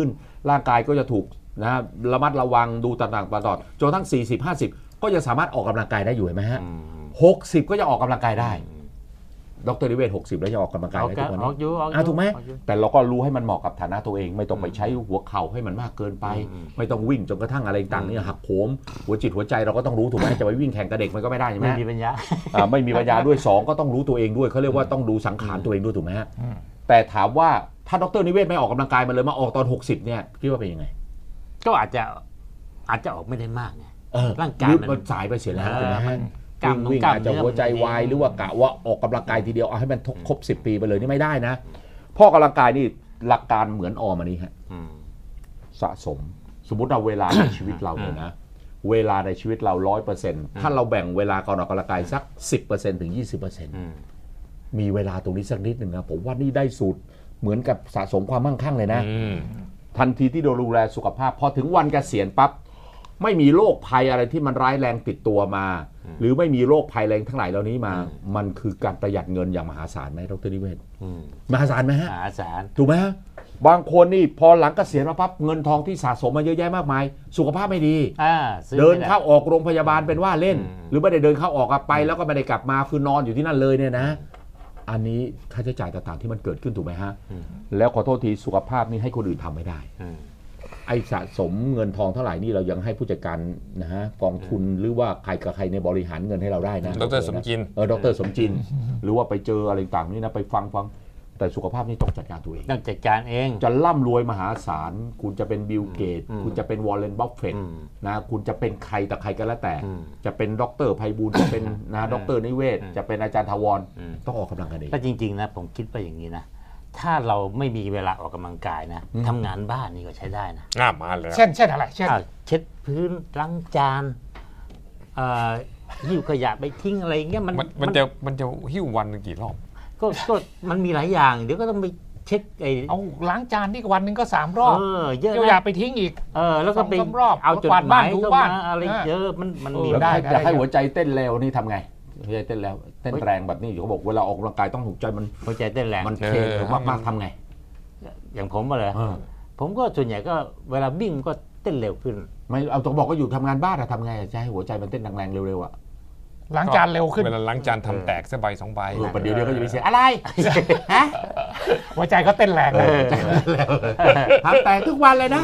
ร่างกายก็จะถูกนะระมัดระวังดูต่างๆตลอดจนทั้งสี่สิบ ห้าสิบก็จะสามารถออกกำลังกายได้อยู่เห็นไหมฮะหกสิบก็จะออกกำลังกายได้ดร.นิเวศหกสิบแล้วจะออกกำลังกายได้ทุกวันนี้ถูกไหมแต่เราก็รู้ให้มันเหมาะกับฐานะตัวเองไม่ต้องไปใช้หัวเข่าให้มันมากเกินไปไม่ต้องวิ่งจนกระทั่งอะไรต่างๆนี่หักโหมหัวจิตหัวใจเราก็ต้องรู้ถูกไหมจะไปวิ่งแข่งกับเด็กมันก็ไม่ได้ใช่ไหมไม่มีปัญญาไม่มีปัญญาด้วยสองก็ต้องรู้ตัวเองด้วยเขาเรียกว่าต้องดูสังขารตัวเองด้วยถูกไหมฮะแต่ถามว่าถ้าดร.นิเวศไม่ออกกำลังกายมาเลยมาออกตอนหกสิบเนี่ยคิดว่าเป็นยังไงก็อาจจะอาจจะออกไม่ได้มากไงร่างกายมันสายไปเสียแล้วถูกไหมฮะกล้ามวิ่งอาจจะหัวใจวายหรือว่ากะว่าออกกำลังกายทีเดียวเอาให้มันครบสิบปีไปเลยนี่ไม่ได้นะพ่อกำลังกายนี่หลักการเหมือนออมอันนี้ฮะสะสมสมมติเราเวลาในชีวิตเราเนี่ยนะเวลาในชีวิตเราร้อยเปอร์เซ็นต์ถ้าเราแบ่งเวลาก่อนออกกำลังกายสักสิบเปอร์เซ็นต์ถึงยี่สิบเปอร์เซ็นต์มีเวลาตรงนี้สักนิดหนึ่งนะผมว่านี่ได้สูตรเหมือนกับสะสมความมั่งคั่งเลยนะทันทีที่เราดูแลสุขภาพพอถึงวันเกษียณปั๊บไม่มีโรคภัยอะไรที่มันร้ายแรงติดตัวมาหรือไม่มีโรคภัยแรงทั้งหลายเหล่านี้มามันคือการประหยัดเงินอย่างมหาศาลไหมดร.นิเวศมหาศาลไหมฮะมหาศาลถูกไหมฮะบางคนนี่พอหลังเกษียณมาปั๊บเงินทองที่สะสมมาเยอะแยะมากมายสุขภาพไม่ดีเดินเข้าออกโรงพยาบาลเป็นว่าเล่นหรือไม่ได้เดินเข้าออกไปแล้วก็ไม่ได้กลับมาคือนอนอยู่ที่นั่นเลยเนี่ยนะอันนี้ค่าใช้จ่ายต่างๆที่มันเกิดขึ้นถูกไหมฮะแล้วขอโทษทีสุขภาพนี่ให้คนอื่นทำไม่ได้ไอ้สะสมเงินทองเท่าไหร่นี่เรายังให้ผู้จัดการนะฮะกองทุนหรือว่าใครกับใครในบริหารเงินให้เราได้นะดร.สมจินเออดร.สมจินหรือว่าไปเจออะไรต่างนี่นะไปฟังฟังแต่สุขภาพนี่ต้องจัดการตัวเองต้องจัดการเองจะร่ำรวยมหาศาลคุณจะเป็นบิลเกตคุณจะเป็นวอร์เรน บัฟเฟตต์นะคุณจะเป็นใครแต่ใครก็แล้วแต่จะเป็นดร.ไพบูลย์จะเป็นนะดร.นิเวศจะเป็นอาจารย์ถาวรต้องออกกำลังกายเองแต่จริงๆนะผมคิดไปอย่างนี้นะถ้าเราไม่มีเวลาออกกำลังกายนะทำงานบ้านนี่ก็ใช้ได้นะง่ายมาเลยเช่นเช่นอะไรเช่นเช็ดพื้นล้างจานหิ้วขยะไปทิ้งอะไรเงี้ยมันมันจะมันจะหิ้ววันกี่รอบก็ก็มันมีหลายอย่างเดี๋ยวก็ต้องไปเช็คไอ้เอาล้างจานที่วันนึงก็สามรอบเออเยอะนะอย่าไปทิ้งอีกเออแล้วก็ไปเอาจดหมายเข้ามาอะไรเยอะมันมันมีได้จะให้หัวใจเต้นเร็วนี่ทำไงหัวใจเต้นแล้วเต้นแรงแบบนี้เขาบอกเวลาออกกำลังกายต้องหัวใจมันหัวใจเต้นแรงมันเทมากๆทำไงอย่างผมเลยผมก็ส่วนใหญ่ก็เวลาวิ่งก็เต้นเร็วขึ้นไม่เอาต้องบอกก็อยู่ทำงานบ้านอะทำไงจะให้หัวใจมันเต้นแรงๆเร็วๆอะล้างจานเร็วขึ้นเวลาล้างจานทำแตกสักใบสองใบประเดี๋ยวเดี๋ยวก็จะไปเสียอะไรฮะหัวใจก็เต้นแรงเลยทำแตกทุกวันเลยนะ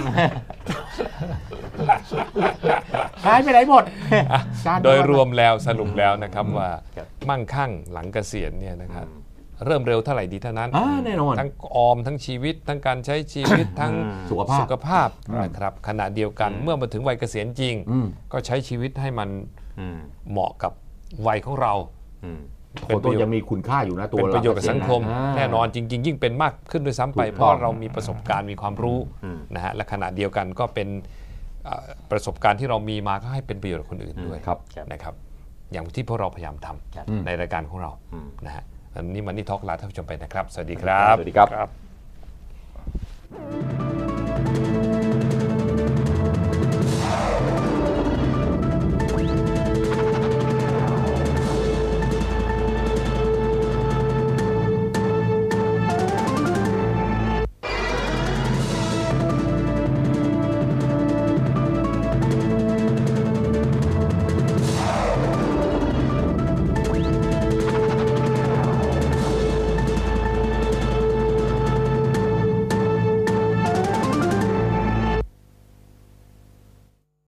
หายไปไหนหมดโดยรวมแล้วสรุปแล้วนะครับว่ามั่งคั่งหลังเกษียณเนี่ยนะครับเริ่มเร็วเท่าไหร่ดีเท่านั้นแน่นอนทั้งออมทั้งชีวิตทั้งการใช้ชีวิตทั้งสุขภาพสุขภาพนะครับขณะเดียวกันเมื่อมาถึงวัยเกษียณจริงก็ใช้ชีวิตให้มันเหมาะกับวัยของเราเป็นตัวยังมีคุณค่าอยู่นะตัวเป็นประโยชน์กับสังคมแน่นอนจริงๆยิ่งเป็นมากขึ้นด้วยซ้ำไปเพราะเรามีประสบการณ์มีความรู้นะฮะและขณะเดียวกันก็เป็นประสบการณ์ที่เรามีมาก็ให้เป็นประโยชน์กับคนอื่นด้วยนะครับอย่างที่พวกเราพยายามทำในรายการของเรานะฮะอันนี้มันนี่ทอล์กลาท่านผู้ชมไปนะครับสวัสดีครับสวัสดีครับ